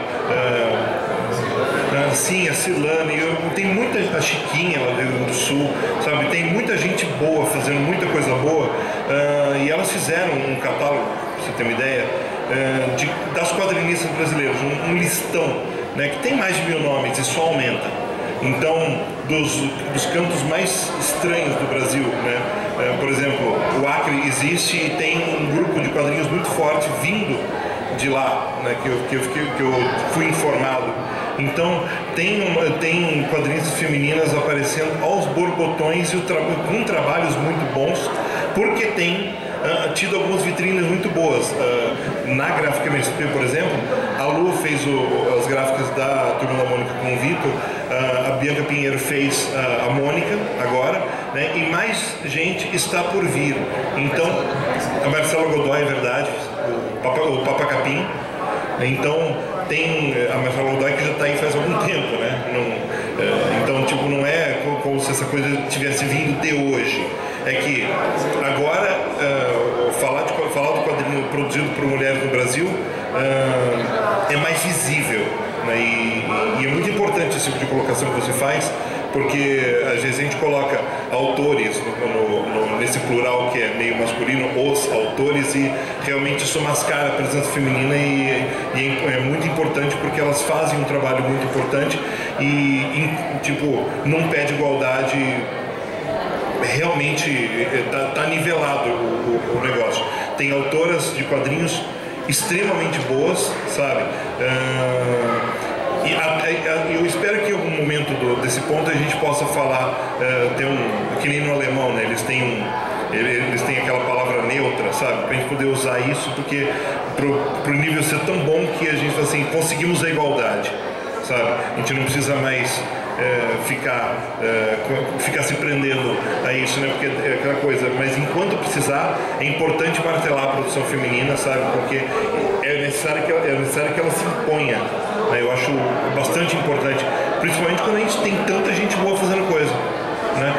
[SPEAKER 1] Sim, a Silane, tem muita, a Chiquinha lá do Rio Grande do Sul, sabe? Tem muita gente boa fazendo muita coisa boa, e elas fizeram um catálogo, pra você ter uma ideia, das quadrinistas brasileiras, um listão, né, que tem mais de 1000 nomes e só aumenta. Então, dos cantos mais estranhos do Brasil, né? Por exemplo, o Acre existe e tem um grupo de quadrinhos muito forte vindo de lá, né, que eu fui informado. Então, tem quadrinistas femininas aparecendo aos borbotões e com trabalhos muito bons, porque tem tido algumas vitrines muito boas. Na Gráfica MSP, por exemplo, a Lu fez as gráficas da Turma da Mônica com o Vitor, a Bianca Pinheiro fez a Mônica agora, né, e mais gente está por vir. Então, a Marcela Godoy, é verdade, o Papa Capim. Então, tem a Marcela Godoy que já está aí faz algum tempo, né? Então, tipo, não é como se essa coisa tivesse vindo de hoje. É que agora falar do quadrinho produzido por mulheres no Brasil é mais visível, né? E é muito importante esse tipo de colocação que você faz, porque às vezes a gente coloca autores nesse plural que é meio masculino, os autores, e realmente isso mascara a presença feminina e é muito importante porque elas fazem um trabalho muito importante e tipo, num pé de igualdade realmente tá nivelado o negócio. Tem autoras de quadrinhos extremamente boas, sabe? E eu espero que em algum momento desse ponto a gente possa falar, que nem no alemão, né? Eles têm aquela palavra neutra, sabe? Pra gente poder usar isso, porque pro nível ser tão bom que a gente fala assim, conseguimos a igualdade, sabe? A gente não precisa mais ficar se prendendo aí isso, né? Porque é aquela coisa, mas enquanto precisar, é importante martelar a produção feminina, sabe? Porque é necessário que ela se imponha, né? Eu acho bastante importante, principalmente quando a gente tem tanta gente boa fazendo coisa, né?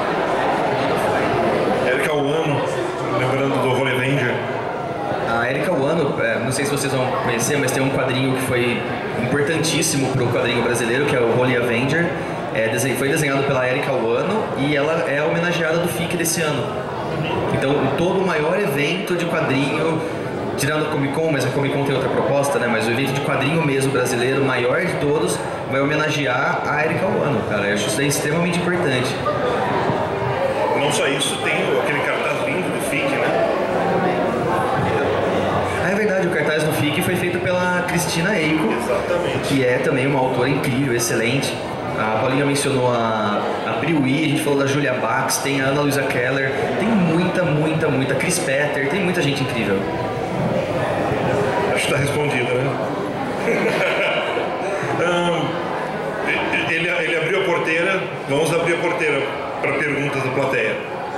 [SPEAKER 1] Erika Wano, lembrando do Holy Avenger.
[SPEAKER 2] A Erika Wano, não sei se vocês vão conhecer, mas tem um quadrinho que foi importantíssimo para o quadrinho brasileiro, que é o Holy Avenger. Foi desenhado pela Erika Wano e ela é homenageada do FIC desse ano. Então, todo o maior evento de quadrinho, tirando a Comic Con, mas a Comic Con tem outra proposta, né? Mas o evento de quadrinho mesmo brasileiro, maior de todos, vai homenagear a Erika Wano, cara. Eu acho isso daí extremamente importante.
[SPEAKER 1] Não só isso, tem aquele cartaz lindo do FIC, né?
[SPEAKER 2] É verdade, o cartaz do FIC foi feito pela Cristina Eiko.
[SPEAKER 1] Exatamente.
[SPEAKER 2] Que é também uma autora incrível, excelente. A Paulinha mencionou a Briui, a gente falou da Julia Bax, tem a Ana Luisa Keller, tem muita Chris Petter, tem muita gente incrível.
[SPEAKER 1] Acho que está respondido, né? Ele abriu a porteira, vamos abrir a porteira para perguntas da plateia.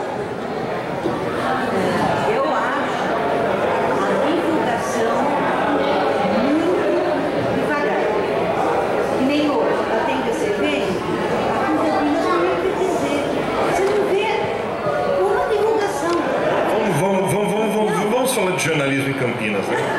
[SPEAKER 6] Eu acho a divulgação muito devagar. Que nem hoje, está tendo esse evento, a Campinas não é o que dizer. Você não vê uma divulgação.
[SPEAKER 1] Vamos falar de jornalismo em Campinas, né?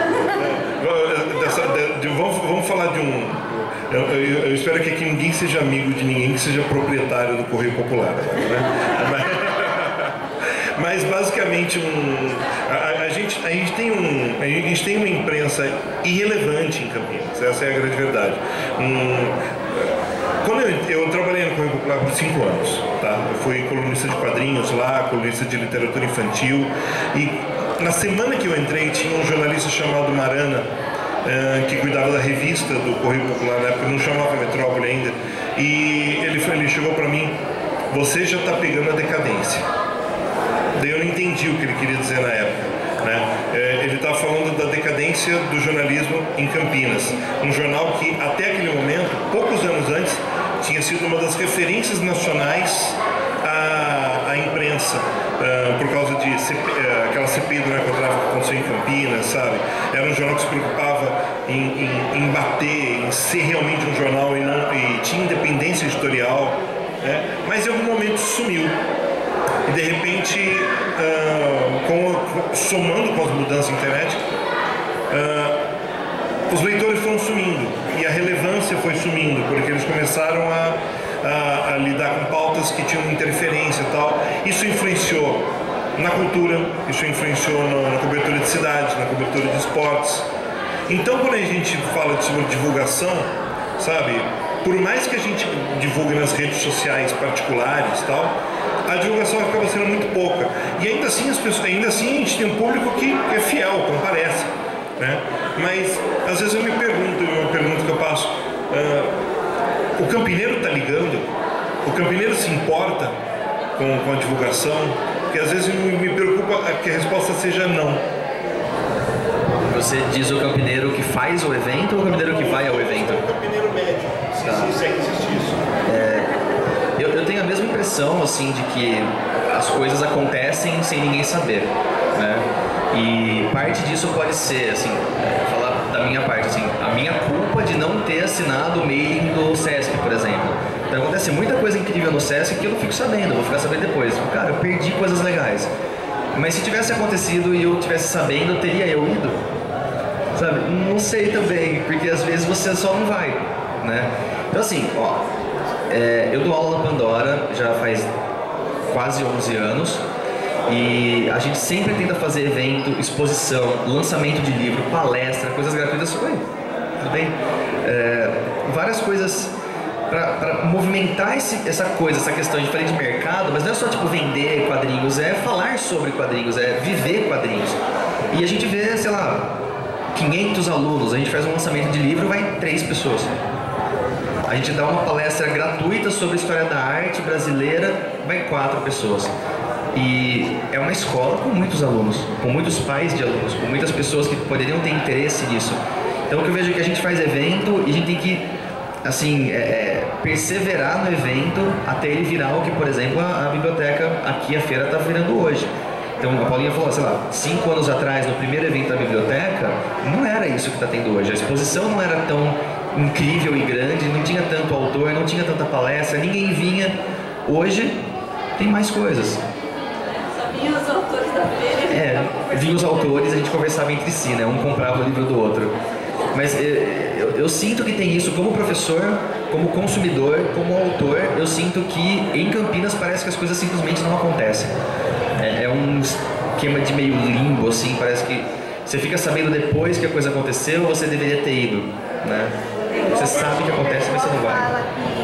[SPEAKER 1] Vamos falar de um... Eu espero que aqui ninguém seja amigo de ninguém que seja proprietário do Correio Popular, né? Mas basicamente a gente tem uma imprensa irrelevante em Campinas, essa é a grande verdade. Quando eu trabalhei no Correio Popular por 5 anos, tá? Eu fui colunista de quadrinhos lá, colunista de literatura infantil, e na semana que eu entrei tinha um jornalista chamado Marana, que cuidava da revista do Correio Popular na época, não chamava Metrópole ainda, e ele chegou para mim: você já está pegando a decadência. Daí eu não entendi o que ele queria dizer na época, né? Ele estava falando da decadência do jornalismo em Campinas, um jornal que até aquele momento, poucos anos antes, tinha sido uma das referências nacionais à imprensa, por causa de aquela CPI do narcotráfico que aconteceu em Campinas, sabe? Era um jornal que se preocupava em bater, em ser realmente um jornal e tinha independência editorial, né? Mas em algum momento sumiu. E de repente, somando com as mudanças na internet, os leitores foram sumindo e a relevância foi sumindo, porque eles começaram a lidar com pautas que tinham interferência e tal. Isso influenciou na cultura, isso influenciou na cobertura de cidades, na cobertura de esportes. Então, quando a gente fala sobre divulgação, sabe, por mais que a gente divulgue nas redes sociais particulares e tal, a divulgação acaba sendo muito pouca. E ainda assim, a gente tem um público que é fiel, comparece, né? Mas às vezes eu me pergunto, uma pergunta que eu passo: o campineiro está ligando? O campineiro se importa com a divulgação? Porque às vezes me preocupa que a resposta seja não.
[SPEAKER 2] Você diz o campineiro que faz o evento ou o campineiro que vai ao evento?
[SPEAKER 1] O campineiro médio, se é que existe isso.
[SPEAKER 2] Eu tenho a mesma impressão, assim, de que as coisas acontecem sem ninguém saber, né? E parte disso pode ser, assim, falar da minha parte, assim, a minha culpa de não ter assinado o mailing do Sesc, por exemplo. Então acontece muita coisa incrível no Sesc que eu não fico sabendo, eu vou ficar sabendo depois. Cara, eu perdi coisas legais. Mas se tivesse acontecido e eu tivesse sabendo, teria eu ido? Sabe? Não sei também, porque às vezes você só não vai, né? Então assim, ó, eu dou aula na Pandora já faz quase 11 anos e a gente sempre tenta fazer evento, exposição, lançamento de livro, palestra, coisas gratuitas. Oi, tudo bem? Várias coisas para movimentar essa questão de frente de mercado, mas não é só tipo vender quadrinhos, é falar sobre quadrinhos, é viver quadrinhos. E a gente vê, sei lá, 500 alunos, a gente faz um lançamento de livro, vai 3 pessoas. A gente dá uma palestra gratuita sobre a história da arte brasileira, vai 4 pessoas. E é uma escola com muitos alunos, com muitos pais de alunos, com muitas pessoas que poderiam ter interesse nisso. Então o que eu vejo é que a gente faz evento e a gente tem que, assim, perseverar no evento até ele virar o que, por exemplo, a biblioteca aqui que a feira está virando hoje. Então a Paulinha falou, sei lá, 5 anos atrás, no primeiro evento da biblioteca, não era isso que está tendo hoje. A exposição não era tão incrível e grande, não tinha tanto autor, não tinha tanta palestra, ninguém vinha. Hoje tem mais coisas.
[SPEAKER 4] Só vinham os autores da feira.
[SPEAKER 2] Vinham os autores, a gente conversava entre si, né? Um comprava o livro do outro. Mas eu sinto que tem isso como professor, como consumidor, como autor. Eu sinto que em Campinas parece que as coisas simplesmente não acontecem. É um esquema de meio limbo, assim, parece que você fica sabendo depois que a coisa aconteceu ou você deveria ter ido, né? Você sabe o que acontece, mas você não vai.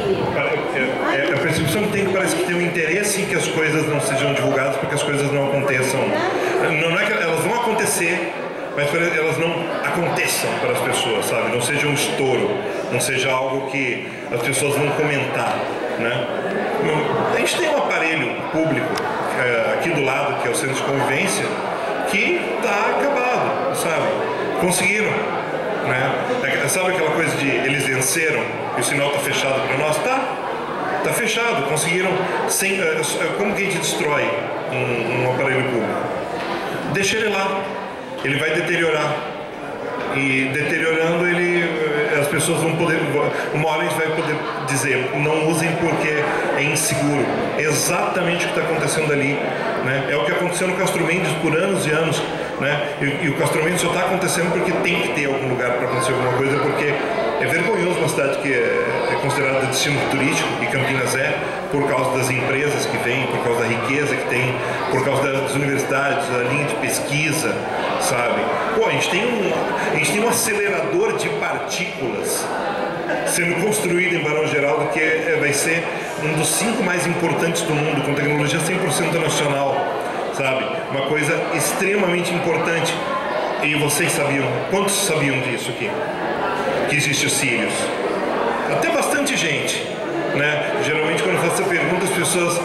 [SPEAKER 1] A percepção que tem que parece que tem um interesse em que as coisas não sejam divulgadas porque as coisas não aconteçam. Não é que elas vão acontecer, mas elas não aconteçam para as pessoas, sabe? Não seja um estouro, não seja algo que as pessoas vão comentar, né? A gente tem um aparelho público aqui do lado, que é o Centro de Convivência, que está acabado, sabe? Conseguiram, né? Sabe aquela coisa de eles venceram e o sinal está fechado para nós? Tá fechado, conseguiram. Como que a gente destrói um aparelho público? Deixa ele lá, ele vai deteriorar. E deteriorando, as pessoas vão poder, uma hora a gente vai poder dizer, não usem porque é inseguro. Exatamente o que está acontecendo ali, né? É o que aconteceu no Castro Mendes por anos e anos, né? E o Castro Mendes só está acontecendo porque tem que ter algum lugar para acontecer alguma coisa, porque é vergonhoso uma cidade que é considerada destino turístico, e Campinas por causa das empresas que vêm, por causa da riqueza que tem, por causa das universidades, da linha de pesquisa, sabe? Pô, a gente tem um acelerador de partículas sendo construído em Barão Geraldo, que vai ser um dos 5 mais importantes do mundo, com tecnologia 100% nacional, sabe? Uma coisa extremamente importante. E vocês sabiam? Quantos sabiam disso aqui? Que existe o Sirius? Até bastante gente, né? Geralmente quando eu faço essa pergunta, as pessoas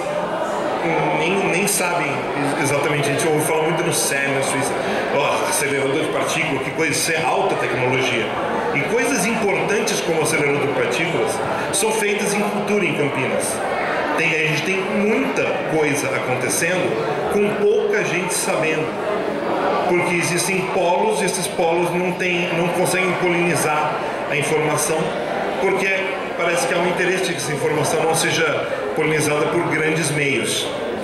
[SPEAKER 1] nem sabem exatamente. A gente ouve falar muito no CERN, na Suíça. Acelerador de partículas, que coisa, isso é alta tecnologia. E coisas importantes como o acelerador de partículas são feitas em cultura em Campinas. A gente tem muita coisa acontecendo com pouca gente sabendo. Porque existem polos e esses polos não conseguem polinizar a informação, porque parece que há um interesse de que essa informação não seja polinizada por grandes meios,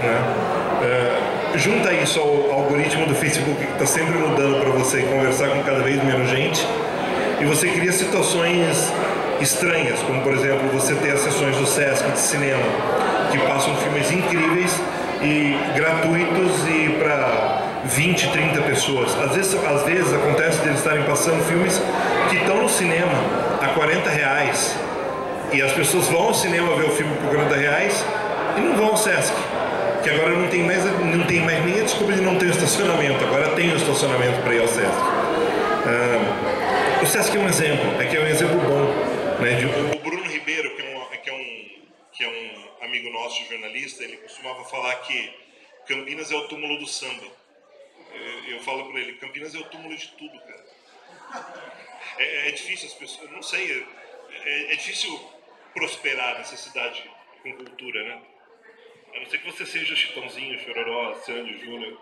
[SPEAKER 1] né? Junta isso ao algoritmo do Facebook, que está sempre mudando para você conversar com cada vez menos gente, e você cria situações estranhas, como por exemplo você ter as sessões do Sesc de cinema, que passam filmes incríveis e gratuitos e para 20, 30 pessoas. Às vezes acontece de eles estarem passando filmes que estão no cinema a R$40, e as pessoas vão ao cinema ver o filme por R$40 e não vão ao Sesc, que agora não tem mais nem a desculpa de não ter estacionamento, agora tem o estacionamento para ir ao Sesc. O Sesc é um exemplo, é um exemplo bom, né? O Bruno Ribeiro, que é um amigo nosso, jornalista, ele costumava falar que Campinas é o túmulo do samba. Eu falo para ele, Campinas é o túmulo de tudo, cara. É difícil as pessoas, não sei, é difícil prosperar nessa cidade com cultura, né? A não ser que você seja Chitãozinho, Chororó, Sandy, Júnior.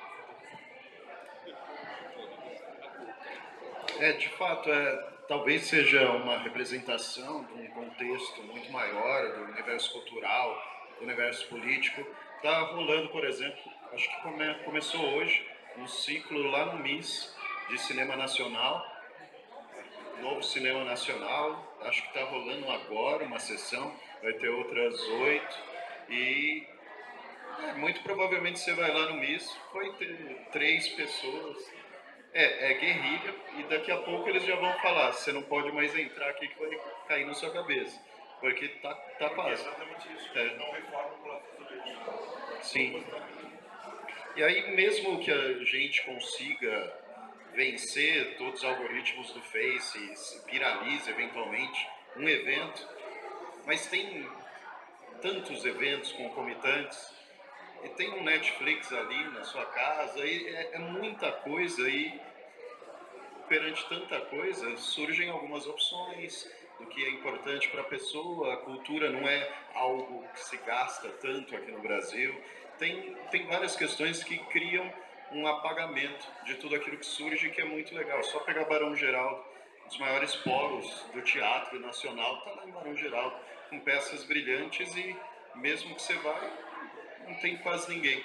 [SPEAKER 3] De fato, talvez seja uma representação de um contexto muito maior, do universo cultural, do universo político. Está rolando, por exemplo, acho que começou hoje, um ciclo lá no MIS de cinema nacional, novo cinema nacional, acho que está rolando agora uma sessão, vai ter outras 8, e muito provavelmente você vai lá no MIS, vai ter 3 pessoas, é guerrilha, e daqui a pouco eles já vão falar, você não pode mais entrar aqui que vai cair na sua cabeça, porque tá quase.
[SPEAKER 1] É exatamente isso, não reforma o processo.
[SPEAKER 3] Sim. E aí, mesmo que a gente consiga vencer todos os algoritmos do Face, se viralize eventualmente um evento, mas tem tantos eventos concomitantes, e tem um Netflix ali na sua casa, e é muita coisa, e perante tanta coisa surgem algumas opções do que é importante para a pessoa. A cultura não é algo que se gasta tanto aqui no Brasil, tem várias questões que criam um apagamento de tudo aquilo que surge, que é muito legal. Só pegar Barão Geraldo, um dos maiores polos do teatro nacional, está lá em Barão Geraldo, com peças brilhantes, e mesmo que você vai, não tem quase ninguém.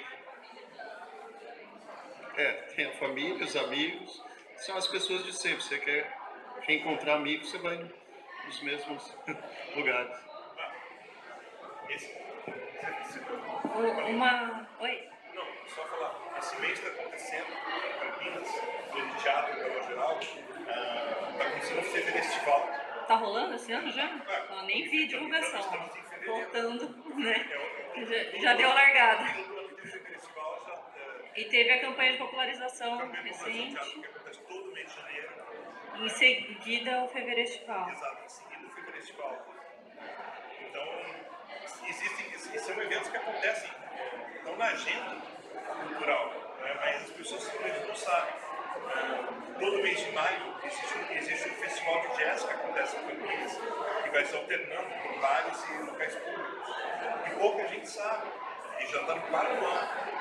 [SPEAKER 3] Tem a família, os amigos, são as pessoas de sempre. Você quer encontrar amigos, você vai nos mesmos lugares.
[SPEAKER 4] Oi?
[SPEAKER 1] Não, só falar, esse mês está acontecendo em Campinas, no Teatro Barão Geraldo, está acontecendo o festival.
[SPEAKER 4] Tá rolando esse ano já? Eu nem vi divulgação. Voltando, né? Já deu a largada. E teve a campanha de popularização recente.
[SPEAKER 1] Que acontece todo mês de janeiro.
[SPEAKER 4] Em seguida, o Feverestival.
[SPEAKER 1] Exato, em seguida o Feverestival. Então, esses são eventos que acontecem, estão na agenda cultural, né? Mas as pessoas simplesmente não sabem. Todo mês de maio existe um festival de jazz que acontece em Campinas, que vai se alternando por bares e locais públicos. E pouca gente sabe, e já está no 4º ano.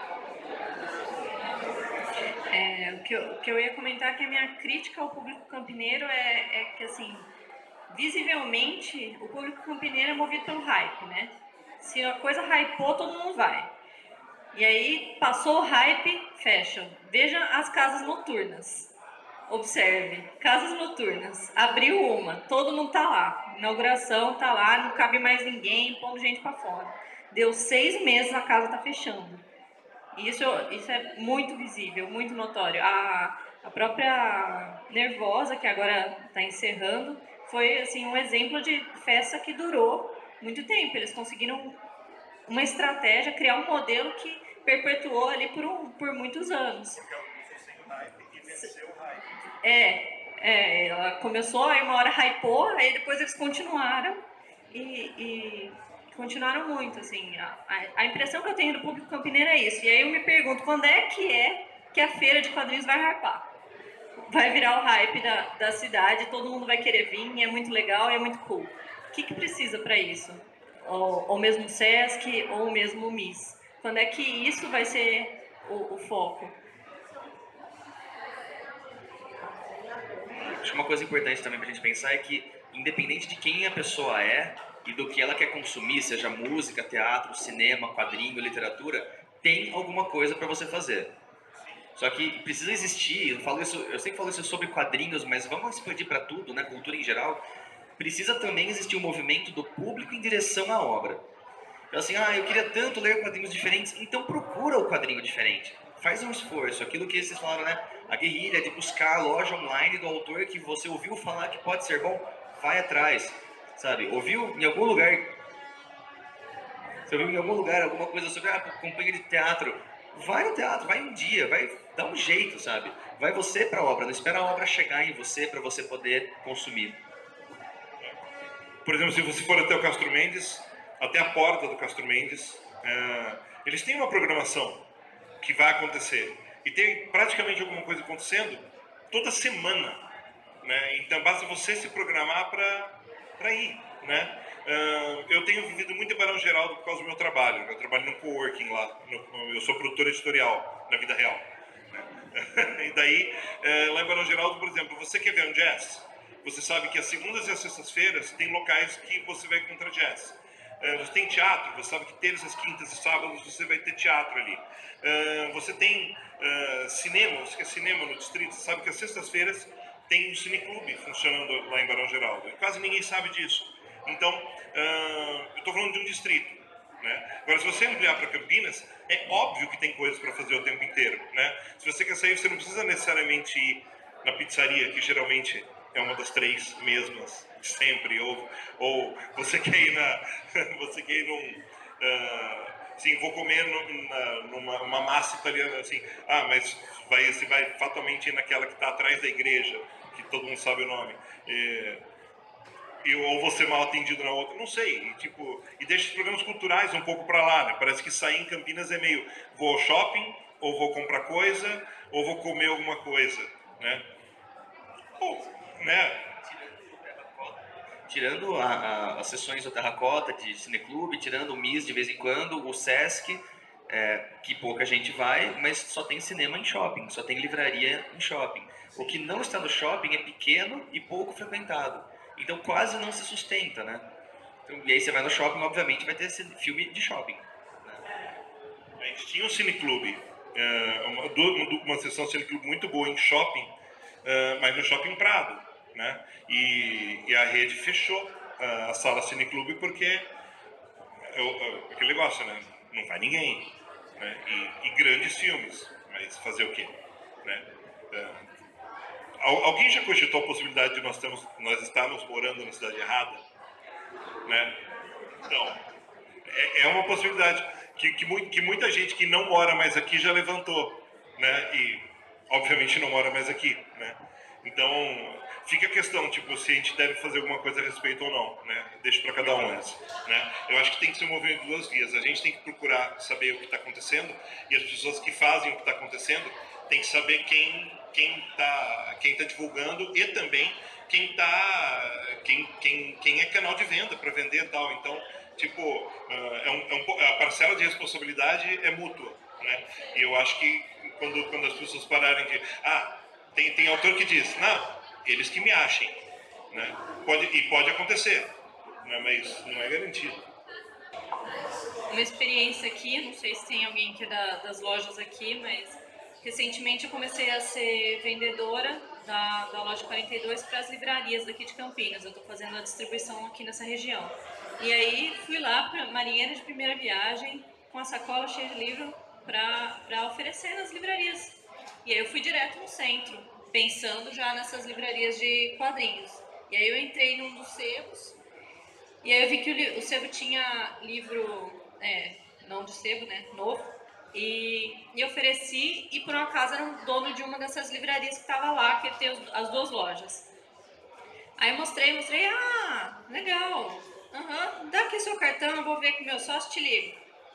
[SPEAKER 4] O que eu ia comentar é que a minha crítica ao público campineiro é que, assim, visivelmente, o público campineiro é movido pelo hype, né? Se a coisa hypou, todo mundo vai. E aí, passou o hype, fecha. Veja as casas noturnas. Observe, casas noturnas. Abriu uma, todo mundo tá lá. Inauguração tá lá, não cabe mais ninguém, pondo gente para fora. Deu 6 meses, a casa tá fechando. Isso é muito visível, muito notório. A própria Nervosa, que agora está encerrando, foi assim, um exemplo de festa que durou muito tempo. Eles conseguiram uma estratégia, criar um modelo que perpetuou ali por muitos anos.
[SPEAKER 1] Porque ela começou sem o hype e venceu o hype.
[SPEAKER 4] Ela começou, aí uma hora hypou, aí depois eles continuaram e continuaram muito, assim. A impressão que eu tenho do público campineiro é isso. E aí eu me pergunto, quando é que a feira de quadrinhos vai hypar? Vai virar o hype da cidade, todo mundo vai querer vir, é muito legal, é muito cool. O que precisa para isso? Ou mesmo o Sesc, ou mesmo o MIS. Quando é que isso vai ser o foco?
[SPEAKER 2] Acho que uma coisa importante também pra gente pensar é que, independente de quem a pessoa é e do que ela quer consumir, seja música, teatro, cinema, quadrinho, literatura, tem alguma coisa para você fazer. Só que precisa existir, eu sempre falo isso sobre quadrinhos, mas vamos expandir para tudo, né, cultura em geral. Precisa também existir um movimento do público em direção à obra. Então assim, eu queria tanto ler quadrinhos diferentes, então procura o quadrinho diferente. Faz um esforço, aquilo que vocês falaram, né? A guerrilha de buscar a loja online do autor que você ouviu falar que pode ser bom, vai atrás, sabe? Ouviu em algum lugar, você ouviu em algum lugar alguma coisa sobre a companhia de teatro, vai no teatro, vai um dia, vai dar um jeito, sabe? Vai você pra obra, não espera a obra chegar em você para você poder consumir.
[SPEAKER 1] Por exemplo, se você for até o Castro Mendes, até a porta do Castro Mendes, eles têm uma programação que vai acontecer. E tem praticamente alguma coisa acontecendo toda semana, né? Então basta você se programar para ir, né? Eu tenho vivido muito em Barão Geraldo por causa do meu trabalho. Eu trabalho no coworking lá. Eu sou produtor editorial na vida real, né? E daí, lá em Barão Geraldo, por exemplo, você quer ver um jazz? Você sabe que as segundas e as sextas-feiras tem locais que você vai encontrar jazz. Você tem teatro, você sabe que terças, quintas e sábados você vai ter teatro ali. Você tem cinema, você quer cinema no distrito, você sabe que as sextas-feiras tem um cineclube funcionando lá em Barão Geraldo. E quase ninguém sabe disso. Então, eu estou falando de um distrito, né? Agora, se você ampliar para Campinas, é óbvio que tem coisas para fazer o tempo inteiro, né? Se você quer sair, você não precisa necessariamente ir na pizzaria, que geralmente é uma das 3 mesmas sempre, ou você quer ir você quer ir num assim, vou comer numa massa italiana, assim, mas você vai fatalmente ir naquela que está atrás da igreja, que todo mundo sabe o nome, ou você mal atendido na outra, não sei, e deixa os programas culturais um pouco para lá, né? Parece que sair em Campinas é meio, vou ao shopping, ou vou comprar coisa, ou vou comer alguma coisa, né?
[SPEAKER 2] Tirando as sessões do Terracota de cineclube, tirando o MIS de vez em quando, o Sesc, que pouca gente vai, mas só tem cinema em shopping, só tem livraria em shopping. O que não está no shopping é pequeno e pouco frequentado, então quase não se sustenta, né? Então, e aí você vai no shopping, obviamente vai ter esse filme de shopping.
[SPEAKER 1] A gente tinha um cineclube, uma sessão de cineclube muito boa em shopping, mas no Shopping Prado, né? E a rede fechou a sala cineclube porque aquele negócio, né? Não vai ninguém, né? E grandes filmes, mas fazer o quê, né? Alguém já cogitou a possibilidade de nós estarmos morando na cidade errada, né? Então, é uma possibilidade que muita gente que não mora mais aqui já levantou, né? E obviamente não mora mais aqui, né? Então fica a questão, tipo, se a gente deve fazer alguma coisa a respeito ou não, né? Deixa para cada um essa, né? Eu acho que tem que ser um movimento de duas vias. A gente tem que procurar saber o que está acontecendo, e as pessoas que fazem o que está acontecendo tem que saber quem tá divulgando, e também quem é canal de venda para vender e tal. Então, tipo, a parcela de responsabilidade é mútua, né? E eu acho que quando as pessoas pararem de... tem autor que diz, não, eles que me achem, né? Pode acontecer, né? Mas não é garantido.
[SPEAKER 4] Uma experiência aqui, não sei se tem alguém que é das lojas aqui, mas recentemente eu comecei a ser vendedora da loja 42 para as livrarias daqui de Campinas. Eu estou fazendo a distribuição aqui nessa região. E aí fui lá para marinheira de primeira viagem com a sacola cheia de livro para oferecer nas livrarias. E aí eu fui direto no centro, pensando já nessas livrarias de quadrinhos. E aí eu entrei num dos sebos, e aí eu vi que o sebo tinha livro, não de sebo, né, novo, e ofereci, e por um acaso era um dono de uma dessas livrarias que estava lá, que tem as duas lojas. Aí mostrei, legal, dá aqui seu cartão, eu vou ver com o meu sócio, te ligo.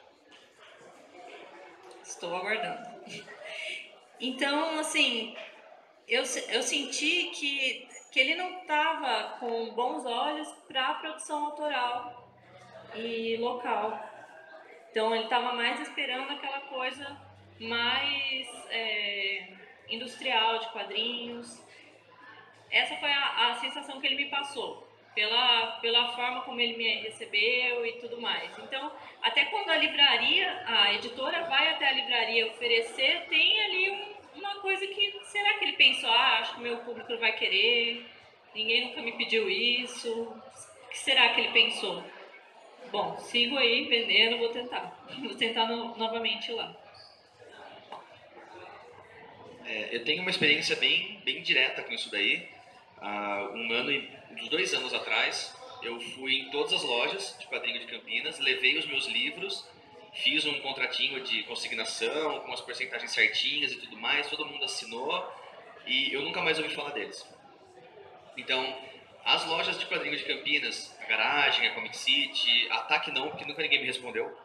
[SPEAKER 4] Estou aguardando. Então, assim, eu senti que ele não estava com bons olhos para a produção autoral e local. Então, ele estava mais esperando aquela coisa mais industrial, de quadrinhos. Essa foi a sensação que ele me passou, pela forma como ele me recebeu e tudo mais. Então, até quando a editora vai até a livraria oferecer, tem ali uma coisa que, será que ele pensou, acho que o meu público não vai querer, ninguém nunca me pediu isso, o que será que ele pensou? Bom, sigo aí vendendo, vou tentar novamente lá.
[SPEAKER 2] Eu tenho uma experiência bem direta com isso daí. Uns 2 anos atrás, eu fui em todas as lojas de quadrinho de Campinas, levei os meus livros, fiz um contratinho de consignação, com as porcentagens certinhas e tudo mais, todo mundo assinou, e eu nunca mais ouvi falar deles. Então, as lojas de quadrinho de Campinas, a Garagem, a Comic City, a Ataque não, porque nunca ninguém me respondeu,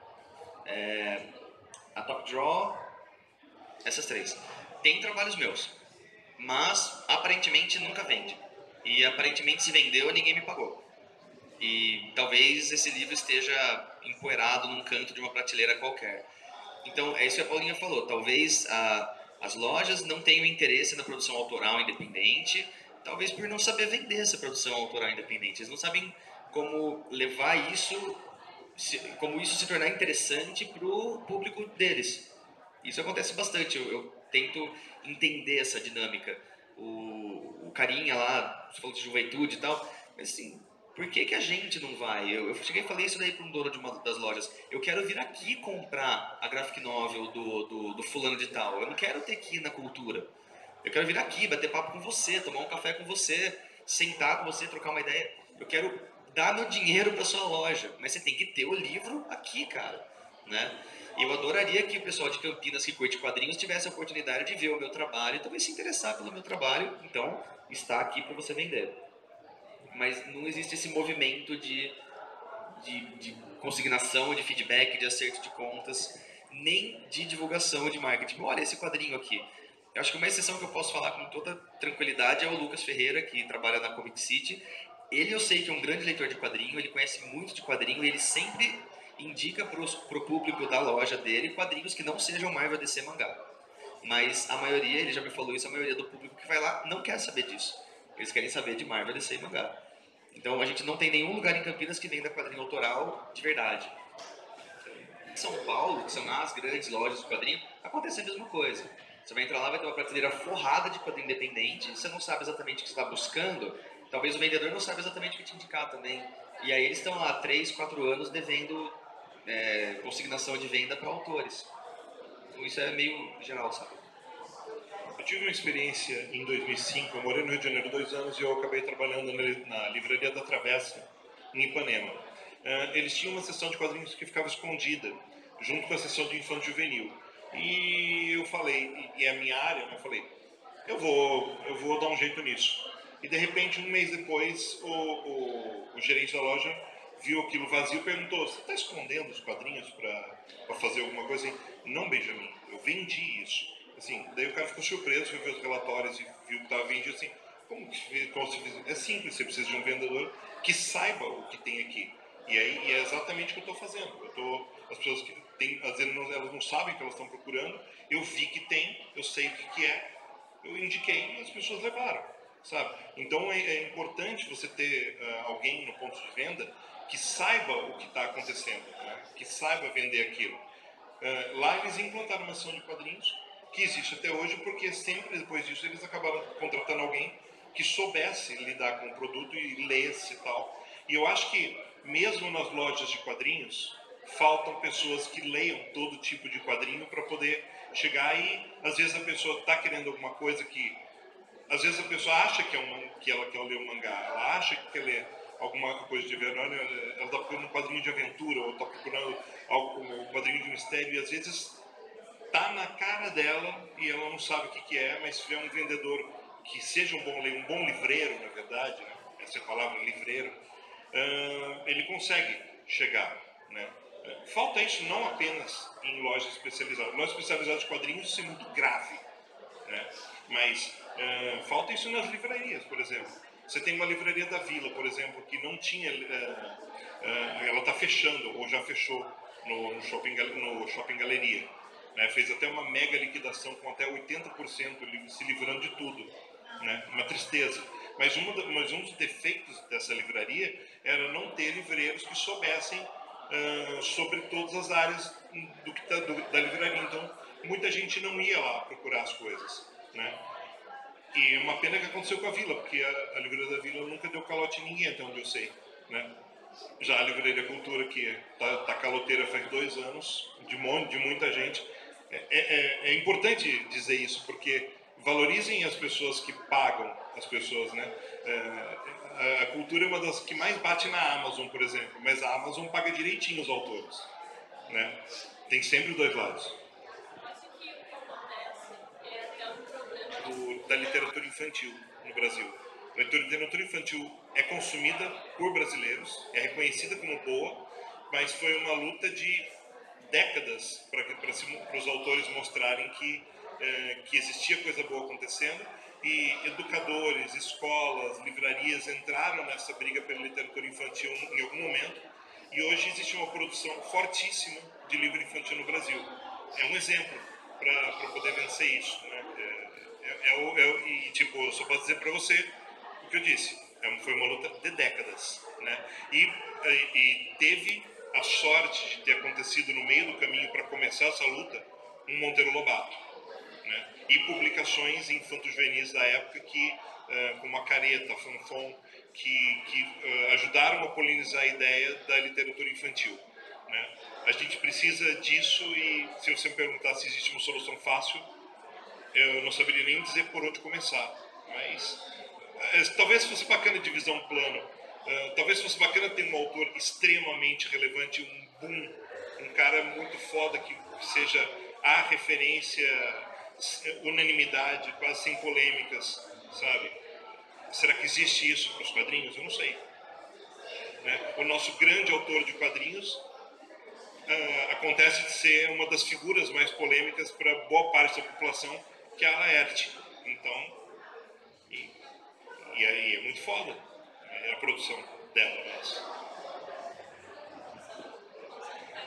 [SPEAKER 2] a Top Draw, essas 3. Tem trabalhos meus, mas aparentemente nunca vende. E aparentemente se vendeu, ninguém me pagou. E talvez esse livro esteja empoeirado num canto de uma prateleira qualquer. Então, é isso que a Paulinha falou. Talvez as lojas não tenham interesse na produção autoral independente, talvez por não saber vender essa produção autoral independente. Eles não sabem como levar isso, como isso se tornar interessante para o público deles. Isso acontece bastante. Eu tento entender essa dinâmica. O carinha lá, você falou de juventude e tal, mas assim, por que a gente não vai? Eu cheguei e falei isso daí para um dono de uma das lojas. Eu quero vir aqui comprar a graphic novel do fulano de tal. Eu não quero ter que ir na cultura. Eu quero vir aqui, bater papo com você, tomar um café com você, sentar com você, trocar uma ideia. Eu quero dar meu dinheiro para sua loja, mas você tem que ter o livro aqui, cara, né? Eu adoraria que o pessoal de Campinas que curte quadrinhos tivesse a oportunidade de ver o meu trabalho e talvez se interessar pelo meu trabalho, então está aqui para você vender. Mas não existe esse movimento de consignação, de feedback, de acerto de contas, nem de divulgação, de marketing. Olha esse quadrinho aqui. Eu acho que uma exceção que eu posso falar com toda tranquilidade é o Lucas Ferreira, que trabalha na Comic City. Ele, eu sei que é um grande leitor de quadrinho, ele conhece muito de quadrinho e ele sempre indica pro público da loja dele quadrinhos que não sejam Marvel, DC, mangá. Mas a maioria, ele já me falou isso, a maioria do público que vai lá não quer saber disso. Eles querem saber de Marvel, DC e mangá. Então a gente não tem nenhum lugar em Campinas que venda quadrinho autoral de verdade. Em São Paulo, que são as grandes lojas de quadrinho, acontece a mesma coisa. Você vai entrar lá, vai ter uma prateleira forrada de quadrinho independente, você não sabe exatamente o que você está buscando, talvez o vendedor não saiba exatamente o que te indicar também. E aí eles estão lá 3, 4 anos devendo consignação de venda para autores. Então isso é meio geral, sabe?
[SPEAKER 1] Eu tive uma experiência em 2005, eu morei no Rio de Janeiro 2 anos e eu acabei trabalhando na Livraria da Travessa, em Ipanema. Eles tinham uma seção de quadrinhos que ficava escondida, junto com a seção de infanto juvenil. E eu falei, e a minha área, eu falei, eu vou dar um jeito nisso. E de repente, um mês depois, o gerente da loja viu aquilo vazio e perguntou, você está escondendo os quadrinhos para fazer alguma coisa? Assim, não, Benjamin, eu vendi isso. Assim, daí o cara ficou surpreso, viu os relatórios e viu que estava vendido assim. Como se fiz? É simples, você precisa de um vendedor que saiba o que tem aqui. E aí é exatamente o que eu estou fazendo. As pessoas que tem, às vezes elas não sabem o que elas estão procurando, eu vi que tem, eu sei o que é, eu indiquei e as pessoas levaram, sabe? Então é importante você ter alguém no ponto de venda que saiba o que está acontecendo, né? Que saiba vender aquilo. Lá eles implantaram uma ação de quadrinhos que existe até hoje, porque sempre depois disso eles acabaram contratando alguém que soubesse lidar com o produto e lesse e tal. E eu acho que mesmo nas lojas de quadrinhos faltam pessoas que leiam todo tipo de quadrinho para poder chegar e às vezes a pessoa está querendo alguma coisa que às vezes a pessoa acha que ela quer ler um mangá, ela acha que quer ler alguma coisa de verdade, ela está procurando um quadrinho de aventura ou está procurando um quadrinho de mistério e às vezes tá na cara dela e ela não sabe o que é, mas se tiver um vendedor que seja um bom livreiro, na verdade, né? Essa é a palavra, livreiro, ele consegue chegar, né? Falta isso não apenas em lojas especializadas. Lojas especializadas de quadrinhos, isso é muito grave, né? Mas falta isso nas livrarias, por exemplo. Você tem uma livraria da Vila, por exemplo, que não tinha, ela está fechando ou já fechou no Shopping Galeria. Né? Fez até uma mega liquidação com até 80% se livrando de tudo, né? Uma tristeza. Mas um dos defeitos dessa livraria era não ter livreiros que soubessem sobre todas as áreas da livraria. Então, muita gente não ia lá procurar as coisas, né? E uma pena que aconteceu com a Vila, porque a livraria da Vila nunca deu calote em ninguém, até onde eu sei, né? Já a Livraria Cultura, que tá caloteira faz 2 anos, de muita gente. É importante dizer isso, porque valorizem as pessoas que pagam as pessoas, né? A Cultura é uma das que mais bate na Amazon, por exemplo, mas a Amazon paga direitinho os autores, né? Tem sempre os dois lados. Da literatura infantil no Brasil. A literatura infantil é consumida por brasileiros, é reconhecida como boa, mas foi uma luta de décadas para os autores mostrarem que existia coisa boa acontecendo, e educadores, escolas, livrarias entraram nessa briga pela literatura infantil em algum momento, e hoje existe uma produção fortíssima de livro infantil no Brasil. É um exemplo para poder vencer isso, né? Tipo, eu só posso dizer para você o que eu disse. Foi uma luta de décadas, né? E teve a sorte de ter acontecido no meio do caminho para começar essa luta um Monteiro Lobato, né? E publicações infanto-juvenis da época como a Careta, Fanfon, que ajudaram a polinizar a ideia da literatura infantil, né? A gente precisa disso, e se você me perguntar se existe uma solução fácil, eu não saberia nem dizer por onde começar, mas talvez fosse bacana divisão plano, talvez fosse bacana ter um autor extremamente relevante, um boom, um cara muito foda que seja a referência, unanimidade, quase sem polêmicas, sabe? Será que existe isso para os quadrinhos? Eu não sei, né? O nosso grande autor de quadrinhos acontece de ser uma das figuras mais polêmicas para boa parte da população, que é a Laerte. Então, e aí é muito foda, né? A produção dela, mas...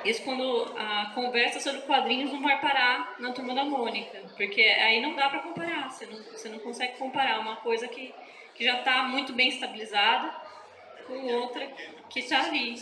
[SPEAKER 4] isso quando a conversa sobre quadrinhos não vai parar na Turma da Mônica, porque aí não dá para comparar, você não consegue comparar uma coisa que já está muito bem estabilizada com outra que está ali.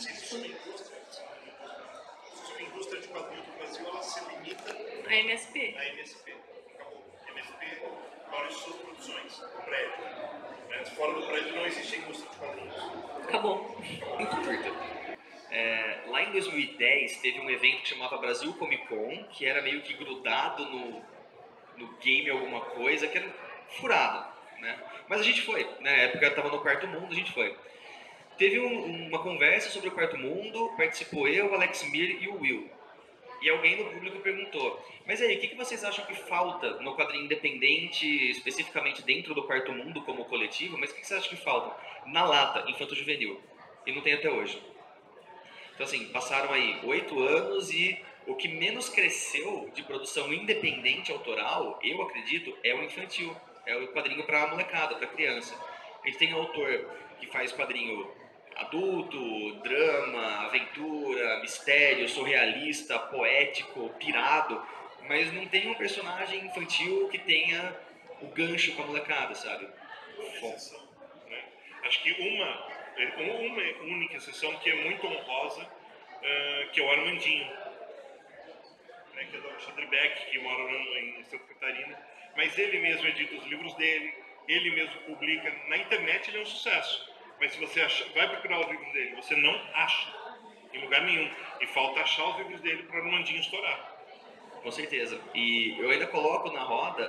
[SPEAKER 1] A indústria de quadrinhos do Brasil, ela se limita
[SPEAKER 4] A MSP.
[SPEAKER 1] à MSP. Acabou. MSP mora em suas produções, no prédio. Né? Fora do prédio não existe indústria de quadrinhos.
[SPEAKER 4] Acabou.
[SPEAKER 2] Muito curta. Lá em 2010 teve um evento que chamava Brasil Comic Con, que era meio que grudado no game alguma coisa, que era furado, né? Mas a gente foi, na época estava no Quarto Mundo, a gente foi. Teve uma conversa sobre o Quarto Mundo, participou eu, Alex Mir e o Will. E alguém no público perguntou, mas aí, o que vocês acham que falta no quadrinho independente, especificamente dentro do Quarto Mundo como coletivo, mas o que vocês acham que falta? Na lata, infanto-juvenil. E não tem até hoje. Então assim, passaram aí 8 anos e o que menos cresceu de produção independente autoral, eu acredito, é o infantil. É o quadrinho para molecada, para criança. A gente tem autor que faz quadrinho adulto, drama, aventura, mistério, surrealista, poético, pirado, mas não tem um personagem infantil que tenha o gancho com a molecada, sabe?
[SPEAKER 1] Né? Acho que uma única exceção que é muito honrosa, que é o Armandinho, né? Que é do Alexandre Beck, que mora em Santa Catarina, mas ele mesmo edita os livros dele, ele mesmo publica. Na internet ele é um sucesso, mas se você vai procurar os livros dele, você não acha em lugar nenhum, e falta achar os livros dele para o Armandinho estourar.
[SPEAKER 2] Com certeza. E eu ainda coloco na roda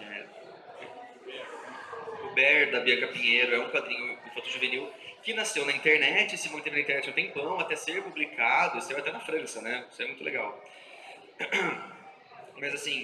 [SPEAKER 2] o Bear, da Bianca Pinheiro, é um quadrinho infanto-juvenil que nasceu na internet, se manteve na internet um tempão, até ser publicado, e saiu até na França, né? Isso é muito legal. Mas assim,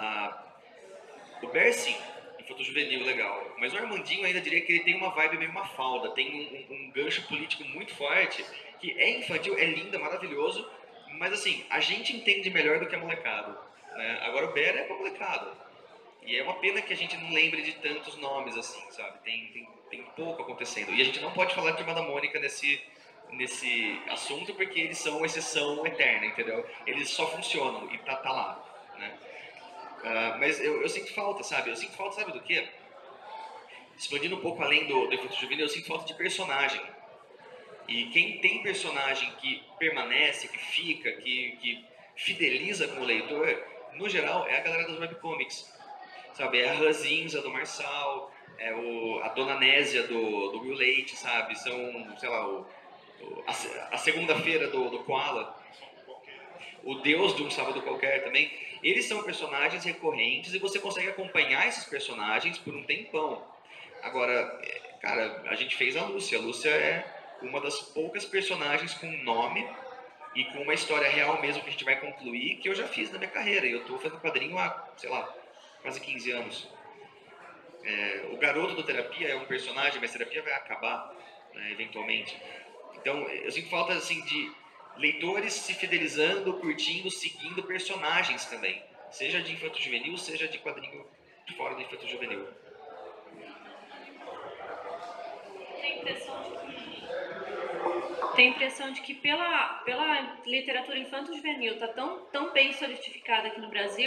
[SPEAKER 2] o Bear sim, infanto-juvenil legal, mas o Armandinho ainda diria que ele tem uma vibe meio Mafalda, tem um gancho político muito forte, que é infantil, é lindo, é maravilhoso, mas assim, a gente entende melhor do que a molecada, né? Agora o Bear é pra molecada. E é uma pena que a gente não lembre de tantos nomes assim, sabe? Tem pouco acontecendo. E a gente não pode falar de Turma da Mônica nesse assunto porque eles são exceção eterna, entendeu? Eles só funcionam e tá lá, né? Mas eu sinto falta, sabe? Eu sinto falta, sabe do quê? Expandindo um pouco além do infanto juvenil, eu sinto falta de personagem. E quem tem personagem que permanece, que fica, que fideliza com o leitor, no geral, é a galera das webcomics. Sabe, é a Ranzinza do Marçal, é a Dona Nésia do Will Leite, sabe? São, sei lá, a segunda-feira do Koala, o Deus de um Sábado Qualquer também. Eles são personagens recorrentes e você consegue acompanhar esses personagens por um tempão. Agora, cara, a gente fez a Lúcia. A Lúcia é uma das poucas personagens com nome e com uma história real mesmo que a gente vai concluir, que eu já fiz na minha carreira. E eu tô fazendo quadrinho há, sei lá, quase 15 anos. O garoto do Terapia é um personagem, mas Terapia vai acabar, né, eventualmente. Então, eu sinto falta assim, de leitores se fidelizando, curtindo, seguindo personagens também. Seja de infanto-juvenil, seja de quadrinho de fora do infanto-juvenil.
[SPEAKER 4] Tem a impressão de que pela literatura infanto-juvenil está tão bem solidificada aqui no Brasil,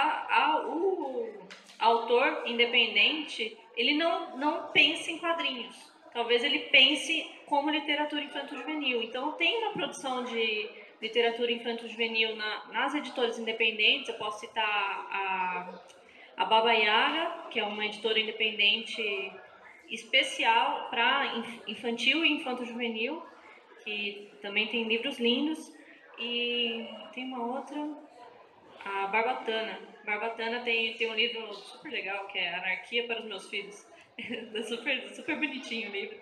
[SPEAKER 4] o autor independente, ele não pensa em quadrinhos. Talvez ele pense como literatura infanto-juvenil. Então, tem uma produção de literatura infanto-juvenil nas editoras independentes. Eu posso citar a Baba Yaga, que é uma editora independente especial para infantil e infanto-juvenil, que também tem livros lindos. E tem uma outra, a Barbatana. Barbatana tem um livro super legal, que é Anarquia para os Meus Filhos. super bonitinho o livro.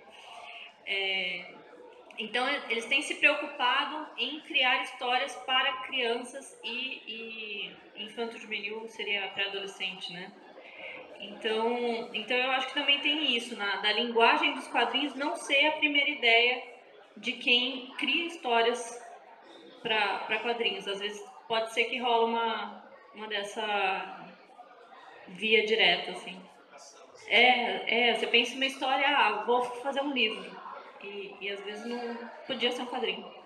[SPEAKER 4] Então, eles têm se preocupado em criar histórias para crianças e infanto-juvenil seria pré-adolescente, né? Então eu acho que também tem isso, da linguagem dos quadrinhos não ser a primeira ideia de quem cria histórias para quadrinhos. Às vezes pode ser que rola uma dessa via direta, assim. Você pensa em uma história, vou fazer um livro. E às vezes não podia ser um quadrinho.